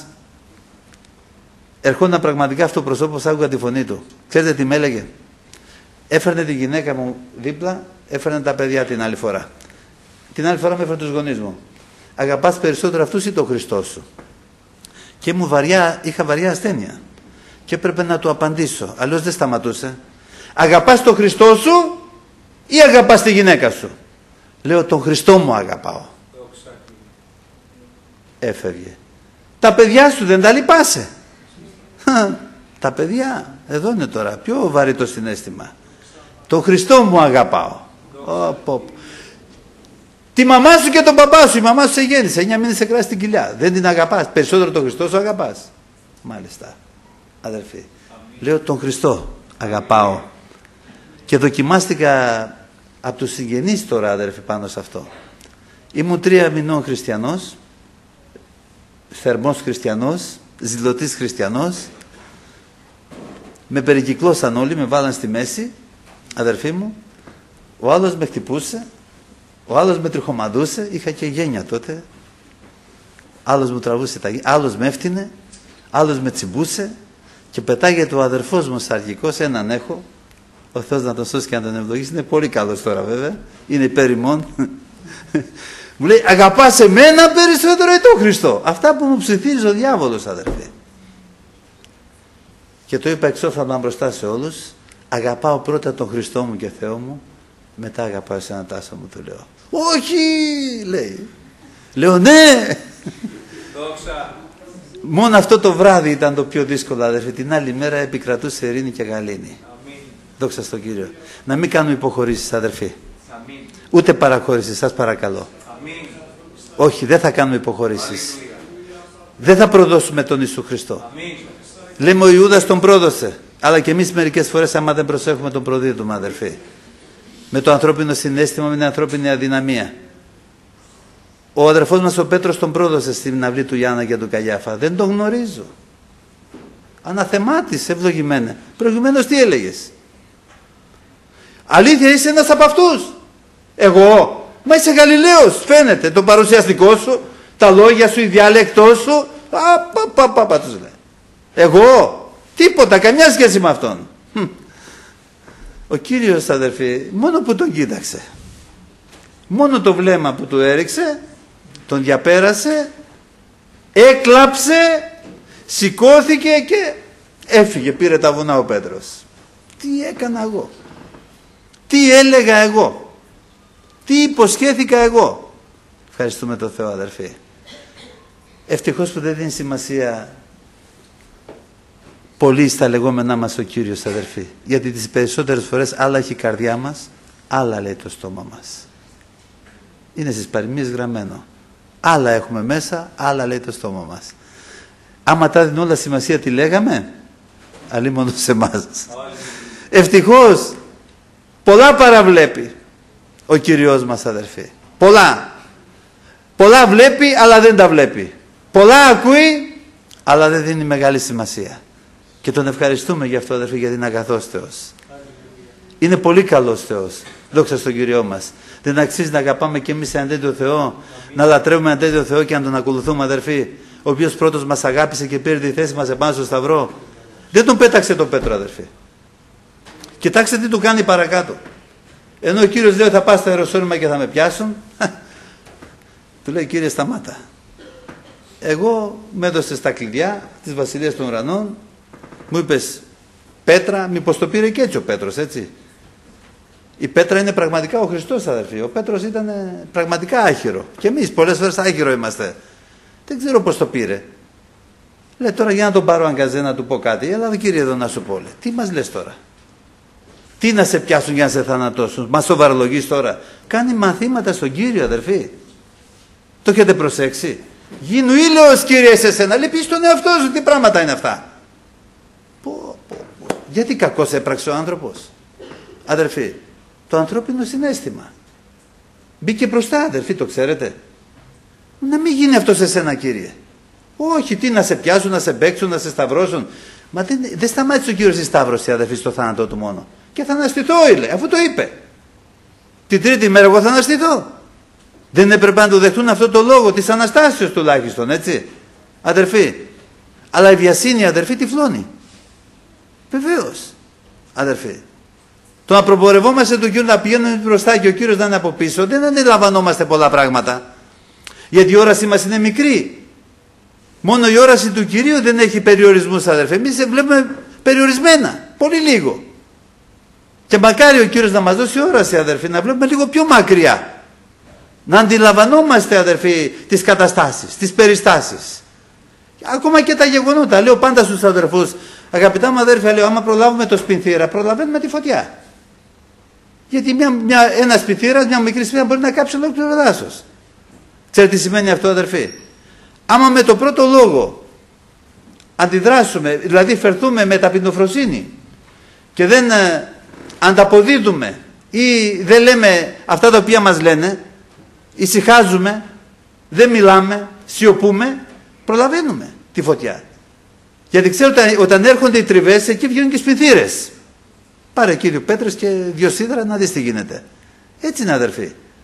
ερχόταν πραγματικά αυτό το προσώπος, άκουγα τη φωνή του. Ξέρετε τι με έλεγε? Έφερνε τη γυναίκα μου δίπλα, έφερνε τα παιδιά την άλλη φορά. Την άλλη φορά με έφερνε τους γονείς μου. Αγαπάς περισσότερο αυτούς ή τον Χριστό σου? Και είχα βαριά ασθένεια. Και έπρεπε να του απαντήσω. Αλλιώς δεν σταματούσε. Αγαπάς τον Χριστό σου ή αγαπάς τη γυναίκα σου? Λέω, τον Χριστό μου αγαπάω. Έφευγε. Τα παιδιά σου δεν τα λυπάσαι? Τα παιδιά, εδώ είναι τώρα, πιο βαρύ το συναίσθημα. Τον Χριστό μου αγαπάω. Τη μαμά σου και τον παπά σου. Η μαμά σου σε γέννησε, 9 μήνες σε κράσει στην κοιλιά. Δεν την αγαπάς? Περισσότερο τον Χριστό σου αγαπάς? Μάλιστα, αδερφοί. Λέω, τον Χριστό αγαπάω. Και δοκιμάστηκα από τους συγγενείς τώρα, αδερφοί, πάνω σε αυτό. Ήμουν 3 μηνών χριστιανός, θερμός χριστιανός, ζηλωτής χριστιανός. Με περικυκλώσαν όλοι, με βάλαν στη μέση, αδερφοί μου. Ο άλλος με χτυπούσε, Ο άλλος με τριχομαντούσε, είχα και γένεια τότε. Άλλος μου τραβούσε τα γένια, άλλος με έφτιανε, άλλος με τσιμπούσε και πετάγεται ο αδερφός μου σαργικός, έναν έχω. Ο Θεός να τον σώσει και να τον ευλογήσει. Είναι πολύ καλός τώρα βέβαια, είναι υπέρ ημών. Μου λέει, αγαπάς εμένα περισσότερο ή τον Χριστό? Αυτά που μου ψιθύριζε ο διάβολος, αδερφέ. Και το είπα εξώφθαλμα μπροστά σε όλους. Αγαπάω πρώτα τον Χριστό μου και Θεό μου, μετά αγαπάω εσένα, Τάσο μου, του λέω. Όχι, λέει. Λέω ναι. Δόξα. Μόνο αυτό το βράδυ ήταν το πιο δύσκολο, αδερφέ. Την άλλη μέρα επικρατούσε ειρήνη και γαλήνη. Αμήν. Δόξα στον Κύριο. Να μην κάνουμε υποχωρήσεις, αδερφοί. Αμήν. Ούτε παραχώρηση, σας παρακαλώ. Αμήν. Όχι, δεν θα κάνουμε υποχωρήσεις. Δεν θα προδώσουμε τον Ιησού Χριστό. Αμήν. Λέμε ο Ιούδας τον πρόδωσε. Αλλά και εμείς μερικές φορές, άμα δεν προσέχουμε, τον προδίδουμε, αδερφοί. Με το ανθρώπινο συναίσθημα, με την ανθρώπινη αδυναμία. Ο αδερφός μας ο Πέτρος τον πρόδωσε στην αυλή του Ιάννα και του Καϊάφα. Δεν τον γνωρίζω. Αναθεμάτης, ευλογημένε. Προηγουμένως τι έλεγες? Αλήθεια είσαι ένας από αυτούς? Εγώ? Μα είσαι Γαλιλαίος, φαίνεται. Το παρουσιαστικό σου, τα λόγια σου, η διάλεκτό σου. Τους λέει. Εγώ? Τίποτα, καμιά σχέση με αυτόν. Ο Κύριος, αδερφοί, μόνο που τον κοίταξε, μόνο το βλέμμα που του έριξε, τον διαπέρασε, έκλαψε, σηκώθηκε και έφυγε, πήρε τα βουνά ο Πέτρος. Τι έκανα εγώ? Τι έλεγα εγώ? Τι υποσχέθηκα εγώ? Ευχαριστούμε τον Θεό, αδερφοί. Ευτυχώς που δεν δίνει σημασία πολύ στα λεγόμενά μας ο Κύριος, αδερφοί. Γιατί τις περισσότερες φορές άλλα έχει η καρδιά μας, άλλα λέει το στόμα μας. Είναι στις παροιμίες γραμμένο. Άλλα έχουμε μέσα, άλλα λέει το στόμα μας. Άμα τα δίνουν όλα σημασία, τι λέγαμε? Αλλή μόνο σε εμάς. Ευτυχώς πολλά παραβλέπει ο Κύριος μας, αδερφοί. Πολλά βλέπει, αλλά δεν τα βλέπει. Πολλά ακούει, αλλά δεν δίνει μεγάλη σημασία. Και τον ευχαριστούμε γι' αυτό, αδερφοί, γιατί είναι αγαθός Θεός. Είναι πολύ καλός Θεός. Δόξα στον Κύριό μας. Δεν αξίζει να αγαπάμε και εμείς έναν τέτοιο Θεό, να λατρεύουμε έναν τέτοιο Θεό και να τον ακολουθούμε, αδερφοί? Ο οποίος πρώτος μας αγάπησε και πήρε τη θέση μας επάνω στο Σταυρό. Δεν τον πέταξε τον Πέτρο, αδερφοί. Κοιτάξτε τι του κάνει παρακάτω. Ενώ ο Κύριος λέει θα πας στα Ιεροσόλυμα και θα με πιάσουν, του λέει, Κύριε, σταμάτα. Εγώ με έδωσες τα κλειδιά της Βασιλείας των Ουρανών, μου είπες Πέτρα, μήπως το πήρε και έτσι ο Πέτρος, έτσι? Η Πέτρα είναι πραγματικά ο Χριστός, αδερφοί. Ο Πέτρος ήταν πραγματικά άχυρο. Και εμείς πολλές φορές άχυρο είμαστε. Δεν ξέρω πώς το πήρε. Λέει τώρα, για να τον πάρω αγκαζέ να του πω κάτι. Έλα, Κύριε, εδώ να σου πω. Λέει, τι μας λες τώρα? Τι να σε πιάσουν για να σε θανατώσουν? Μας σοβαρολογείς τώρα? Κάνει μαθήματα στον Κύριο, αδερφοί. Το έχετε προσέξει? Γίνου ήλαιος, Κύριε, σε σένα. Λέει, πει στον εαυτό σου, τι πράγματα είναι αυτά? Γιατί κακώς έπραξε ο άνθρωπος, αδερφοί? Το ανθρώπινο συναίσθημα μπήκε μπροστά, αδερφοί, το ξέρετε. Να μην γίνει αυτό σε σένα, Κύριε. Όχι, τι να σε πιάσουν, να σε παίξουν, να σε σταυρώσουν. Μα δεν σταμάτησε ο Κύριος η σταύρωση, αδερφοί, στο θάνατό του μόνο. Και θα αναστηθώ, λέει, αφού το είπε. Την τρίτη μέρα εγώ θα αναστηθώ. Δεν έπρεπε να του δεχτούν αυτό το λόγο της Αναστάσεως τουλάχιστον, έτσι, αδερφοί? Αλλά η βιασύνη, αδερφοί, τυφλώνει. Βεβαίως, αδερφοί. Το να προπορευόμαστε του Κύριου, να πηγαίνουμε μπροστά και ο Κύριος να είναι από πίσω, δεν αντιλαμβανόμαστε πολλά πράγματα. Γιατί η όραση μας είναι μικρή. Μόνο η όραση του Κυρίου δεν έχει περιορισμούς, αδερφοί. Εμείς βλέπουμε περιορισμένα, πολύ λίγο. Και μακάρι ο Κύριος να μας δώσει όραση, αδερφοί, να βλέπουμε λίγο πιο μακριά. Να αντιλαμβανόμαστε, αδερφοί, τις καταστάσεις, τις περιστάσεις. Ακόμα και τα γεγονότα. Λέω πάντα στους αδερφούς, αγαπητά μου αδέρφια, λέω, άμα προλάβουμε το σπινθήρα, προλαβαίνουμε τη φωτιά. Γιατί ένα σπινθήρας, μια μικρή σπινθήρα μπορεί να κάψει ολόκληρο δάσος. Ξέρετε τι σημαίνει αυτό, αδερφοί? Άμα με το πρώτο λόγο αντιδράσουμε, δηλαδή φερθούμε με ταπεινοφροσύνη και δεν ανταποδίδουμε ή δεν λέμε αυτά τα οποία μας λένε, ησυχάζουμε, δεν μιλάμε, σιωπούμε, προλαβαίνουμε τη φωτιά. Γιατί ξέρω όταν έρχονται οι τριβές, εκεί βγαίνουν και οι σπινθήρες. Πάρε, Κύριο, πέτρες και 2 σίδερα να δεις τι γίνεται. Έτσι είναι, αδερφοί.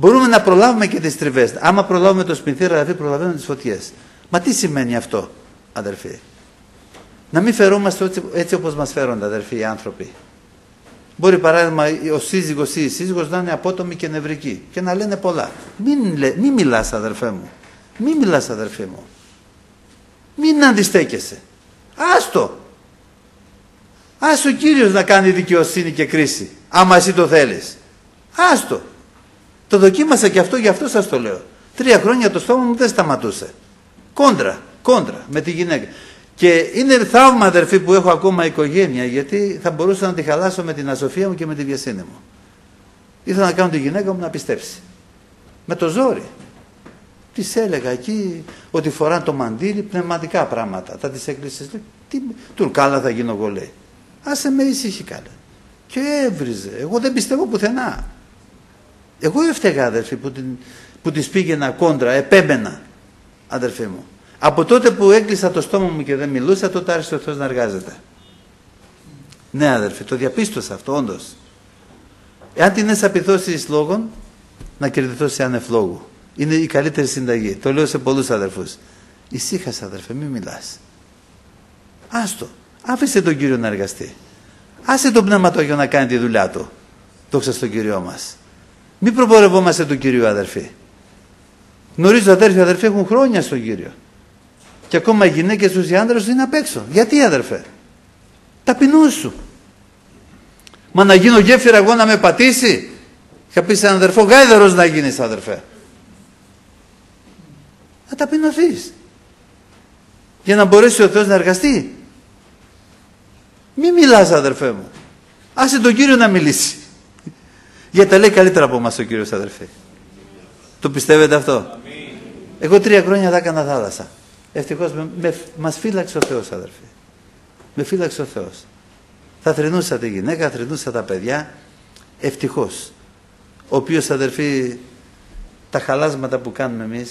Μπορούμε να προλάβουμε και τις τριβές. Άμα προλάβουμε το σπινθήρα, αδερφοί, προλαβαίνουμε τις φωτιές. Μα τι σημαίνει αυτό, αδερφοί? Να μην φερόμαστε έτσι όπως μας φέρονται, αδερφοί, οι άνθρωποι. Μπορεί παράδειγμα ο σύζυγος ή η σύζυγος να είναι απότομοι και νευρικοί και να λένε πολλά. Μην μιλάς, αδερφέ μου. Μην μιλάς, αδερφέ μου. Μην αντιστέκεσαι. Άστο. Άστο ο Κύριος να κάνει δικαιοσύνη και κρίση. Άμα εσύ το θέλεις. Άστο. Το δοκίμασα και αυτό, γι' αυτό σας το λέω. 3 χρόνια το στόμα μου δεν σταματούσε. Κόντρα με τη γυναίκα. Και είναι θαύμα, αδερφοί, που έχω ακόμα οικογένεια, γιατί θα μπορούσα να τη χαλάσω με την ασοφία μου και με τη βιασύνη μου. Ήθελα να κάνω τη γυναίκα μου να πιστέψει. Με το ζόρι. Της έλεγα εκεί ότι φοράνε το μαντίλι, πνευματικά πράγματα. Θα τις έκλεισες. Τουρκάλα θα γίνω εγώ, λέει. Άσε με ήσυχη, καλά. Και έβριζε. Εγώ δεν πιστεύω πουθενά. Εγώ έφταιγα, αδερφοί, που της πήγαινα κόντρα, επέμενα, αδερφοί μου. Από τότε που έκλεισα το στόμα μου και δεν μιλούσα, τότε άρχισε ο Θεός να εργάζεται. Ναι, αδερφοί, το διαπίστωσα αυτό, όντως. Εάν την έσαι απειθώσεις λόγων, να κερδιθώσεις άνευ λόγου. Είναι η καλύτερη συνταγή. Το λέω σε πολλούς αδερφούς. Ησύχασε, αδερφέ, μην μιλάς. Άστο. Άφησε τον Κύριο να εργαστεί. Άσε τον Πνεύμα του Άγιο να κάνει τη δουλειά του. Δόξα στον Κύριό μας. Μην προπορευόμαστε του Κυρίου, αδερφοί. Γνωρίζω αδερφοί έχουν χρόνια στον Κύριο. Και ακόμα οι γυναίκες τους, οι άντρες είναι απ' έξω. Γιατί, αδερφέ? Ταπεινούσου. Μα να γίνω γέφυρα εγώ να με πατήσει? Είχα πει σε έναν αδερφό, γάιδαρος να γίνεις, αδερφέ. Να ταπεινωθείς. Για να μπορέσει ο Θεός να εργαστεί. Μη μιλάς, αδερφέ μου. Άσε τον Κύριο να μιλήσει. Γιατί τα λέει καλύτερα από εμάς ο Κύριος, αδερφέ. Το πιστεύετε αυτό? Εγώ 3 χρόνια τα έκανα θάλασσα. Ευτυχώς μας φύλαξε ο Θεός, αδερφοί. Με φύλαξε ο Θεός. Θα θρηνούσα τη γυναίκα, θα θρηνούσα τα παιδιά. Ευτυχώς. Ο οποίος, αδερφοί, τα χαλάσματα που κάνουμε εμείς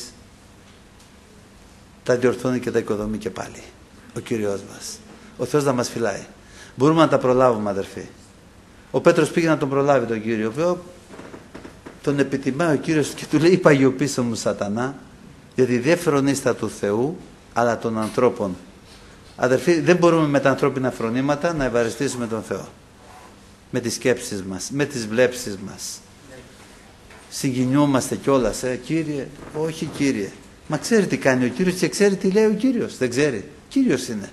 τα διορθώνει και τα οικοδομεί και πάλι. Ο Κύριος μας. Ο Θεός να μας φυλάει. Μπορούμε να τα προλάβουμε, αδερφοί. Ο Πέτρος πήγε να τον προλάβει τον Κύριο, ο οποίος τον επιτιμάει ο Κύριος και του λέει, παγιωπίσω μου, Σατανά, γιατί δεν φρονίστα του Θεού, αλλά των ανθρώπων. Αδερφοί, δεν μπορούμε με τα ανθρώπινα φρονήματα να ευαριστήσουμε τον Θεό. Με τις σκέψεις μας, με τις βλέψεις μας. Συγκινιόμαστε κιόλας, Κύριε, όχι Κύριε. Μα ξέρει τι κάνει ο Κύριος και ξέρει τι λέει ο Κύριος. Δεν ξέρει. Κύριος είναι.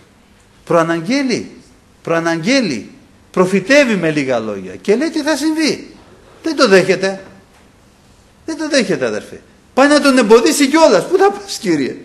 Προαναγγέλει. Προφητεύει με λίγα λόγια και λέει τι θα συμβεί. Δεν το δέχεται. Δεν το δέχεται, αδερφοί. Πάει να τον εμποδίσει κιόλας. Πού θα πας, Κύριε?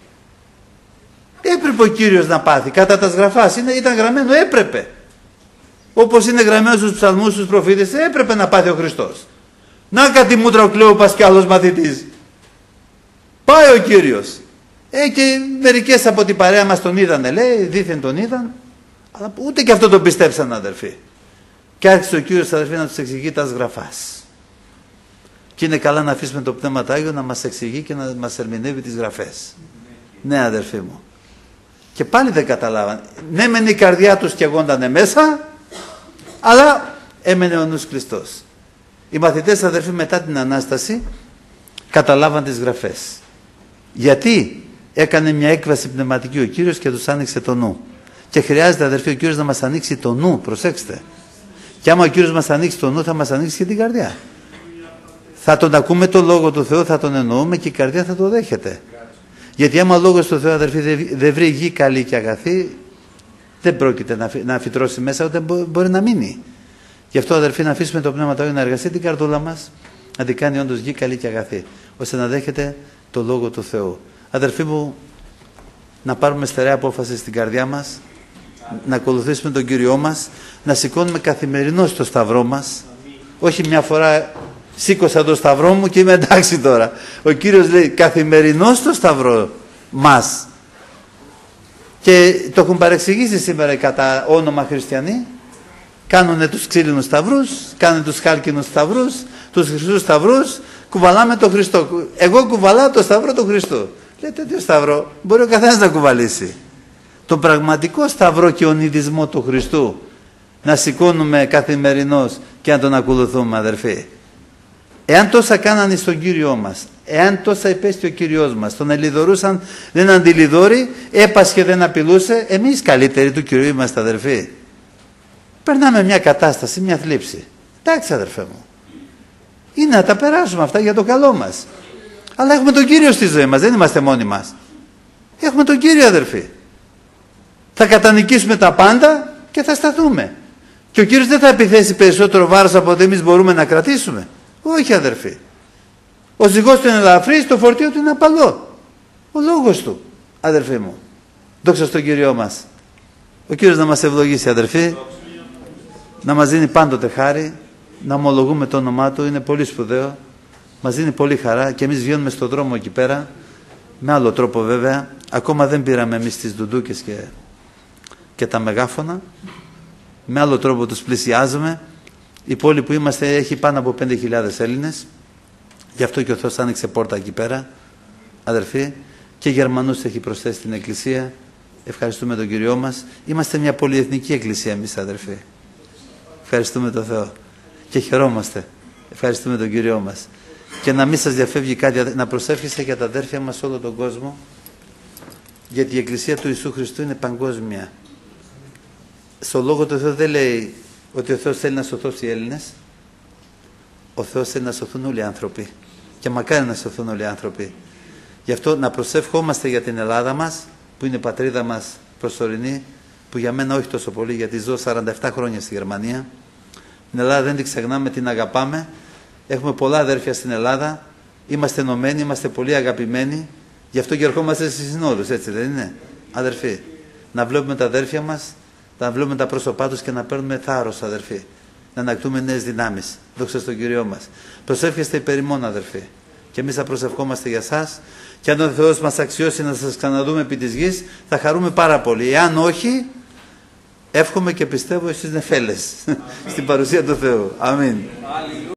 Έπρεπε ο Κύριος να πάθει. Κατά τα σγραφάς ήταν γραμμένο, έπρεπε. Όπως είναι γραμμένο στους ψαλμούς, στους προφήτες, έπρεπε να πάθει ο Χριστός. Να κάτι μούτρα ο Κλέοπας κι άλλος μαθητής. Πάει ο Κύριος. Και μερικές από την παρέα μας τον είδανε, λέει, δήθεν τον είδαν, αλλά ούτε και αυτό το πιστέψαν, αδερφοί. Και άρχισε ο Κύριος, αδερφοί, να τους εξηγεί τα σγραφάς. Και είναι καλά να αφήσουμε το Πνεύμα του Άγιο να μας εξηγεί και να μας ερμηνεύει τις γραφές. Ναι, αδερφοί μου. Και πάλι δεν καταλάβαν. Ναι, μεν η καρδιά τους καιγόντανε μέσα, αλλά έμενε ο νους κλειστός. Οι μαθητές, αδερφοί, μετά την Ανάσταση καταλάβαν τις γραφές. Γιατί έκανε μια έκβαση πνευματική ο Κύριος και τους άνοιξε το νου. Και χρειάζεται, αδερφοί, ο Κύριος να μας ανοίξει το νου, προσέξτε. Και άμα ο Κύριος μας ανοίξει το νου, θα μας ανοίξει και την καρδιά. Θα τον ακούμε το Λόγο του Θεού, θα τον εννοούμε και η καρδιά θα το δέχεται. Γιατί άμα ο Λόγος του Θεού, αδερφοί, δεν βρει γη καλή και αγαθή, δεν πρόκειται να φυτρώσει μέσα, ούτε μπορεί να μείνει. Γι' αυτό, αδερφοί, να αφήσουμε το Πνεύμα του Άγιο να εργαστεί την καρδούλα μας, να την κάνει όντως γη καλή και αγαθή, ώστε να δέχεται το Λόγο του Θεού. Αδερφοί μου, να πάρουμε στερεά απόφαση στην καρδιά μας, να ακολουθήσουμε τον Κύριό μας, να σηκώνουμε καθημερινώς το σταυρό μας. Όχι μια φορά σήκωσα το σταυρό μου και είμαι εντάξει τώρα. Ο Κύριος λέει καθημερινώς το σταυρό μας. Και το έχουν παρεξηγήσει σήμερα κατά όνομα χριστιανοί. Κάνουνε τους ξύλινους σταυρούς, κάνουν τους χάλκινους σταυρούς, τους χρυσούς σταυρούς, κουβαλάμε τον Χριστό. Εγώ κουβαλάω το σταυρό του Χριστού. Λέτε τι σταυρό, μπορεί ο καθένας να κουβαλήσει. Τον πραγματικό σταυρό και ονειδισμό του Χριστού να σηκώνουμε καθημερινώς και να τον ακολουθούμε, αδερφοί. Εάν τόσα κάνανε στον Κύριό μας, εάν τόσα υπέστη ο Κύριός μας, τον ελιδωρούσαν, δεν αντιλιδώρει, έπασχε, δεν απειλούσε, εμείς καλύτεροι του Κυρίου είμαστε, αδερφοί. Περνάμε μια κατάσταση, μια θλίψη. Εντάξει, αδερφέ μου. Είναι να τα περάσουμε αυτά για το καλό μας. Αλλά έχουμε τον Κύριο στη ζωή μας, δεν είμαστε μόνοι μας. Έχουμε τον Κύριο, αδερφοί. Θα κατανικήσουμε τα πάντα και θα σταθούμε. Και ο Κύριος δεν θα επιθέσει περισσότερο βάρος από ότι εμείς μπορούμε να κρατήσουμε. Όχι, αδερφοί. Ο ζυγός του είναι ελαφρύς, το φορτίο του είναι απαλό. Ο λόγος του, αδερφοί μου. Δόξα στον Κύριό μας. Ο Κύριος να μας ευλογήσει, αδερφοί. Να μας δίνει πάντοτε χάρη. Να ομολογούμε το όνομά Του. Είναι πολύ σπουδαίο. Μας δίνει πολύ χαρά και εμείς βγαίνουμε στον δρόμο εκεί πέρα. Με άλλο τρόπο βέβαια. Ακόμα δεν πήραμε εμείς τις ντουντούκες και τα μεγάφωνα. Με άλλο τρόπο τους πλησιάζουμε. Η πόλη που είμαστε έχει πάνω από 5.000 Έλληνες. Γι' αυτό και ο Θεός άνοιξε πόρτα εκεί πέρα, αδερφοί. Και Γερμανούς έχει προσθέσει στην εκκλησία. Ευχαριστούμε τον Κυριό μας. Είμαστε μια πολυεθνική εκκλησία εμείς, αδερφοί. Ευχαριστούμε τον Θεό. Και χαιρόμαστε. Ευχαριστούμε τον Κυριό μας. Και να μην σας διαφεύγει κάτι, να προσεύχεστε για τα αδέρφια μας σε όλο τον κόσμο. Γιατί η εκκλησία του Ιησού Χριστού είναι παγκόσμια. Στο Λόγο του Θεού δεν λέει ότι ο Θεός θέλει να σωθούν οι Έλληνες. Ο Θεός θέλει να σωθούν όλοι οι άνθρωποι. Και μακάρι να σωθούν όλοι οι άνθρωποι. Γι' αυτό να προσευχόμαστε για την Ελλάδα μας, που είναι η πατρίδα μας προσωρινή, που για μένα όχι τόσο πολύ, γιατί ζω 47 χρόνια στη Γερμανία. Την Ελλάδα δεν την ξεχνάμε, την αγαπάμε. Έχουμε πολλά αδέρφια στην Ελλάδα. Είμαστε ενωμένοι, είμαστε πολύ αγαπημένοι. Γι' αυτό και ερχόμαστε στις συνόδους, έτσι δεν είναι, αδερφοί? Να βλέπουμε τα αδέρφια μας, να βλέπουμε τα πρόσωπά τους και να παίρνουμε θάρρος, αδερφοί. Να ανακτούμε νέες δυνάμεις. Δόξα στον Κυριό μας. Προσεύχεστε υπέρ ημών, αδερφοί. Και εμείς θα προσευχόμαστε για σας. Και αν ο Θεός μας αξιώσει να σας ξαναδούμε επί της γης, θα χαρούμε πάρα πολύ. Εάν όχι, εύχομαι και πιστεύω εσείς νεφέλες στην παρουσία του Θεού. Αμήν.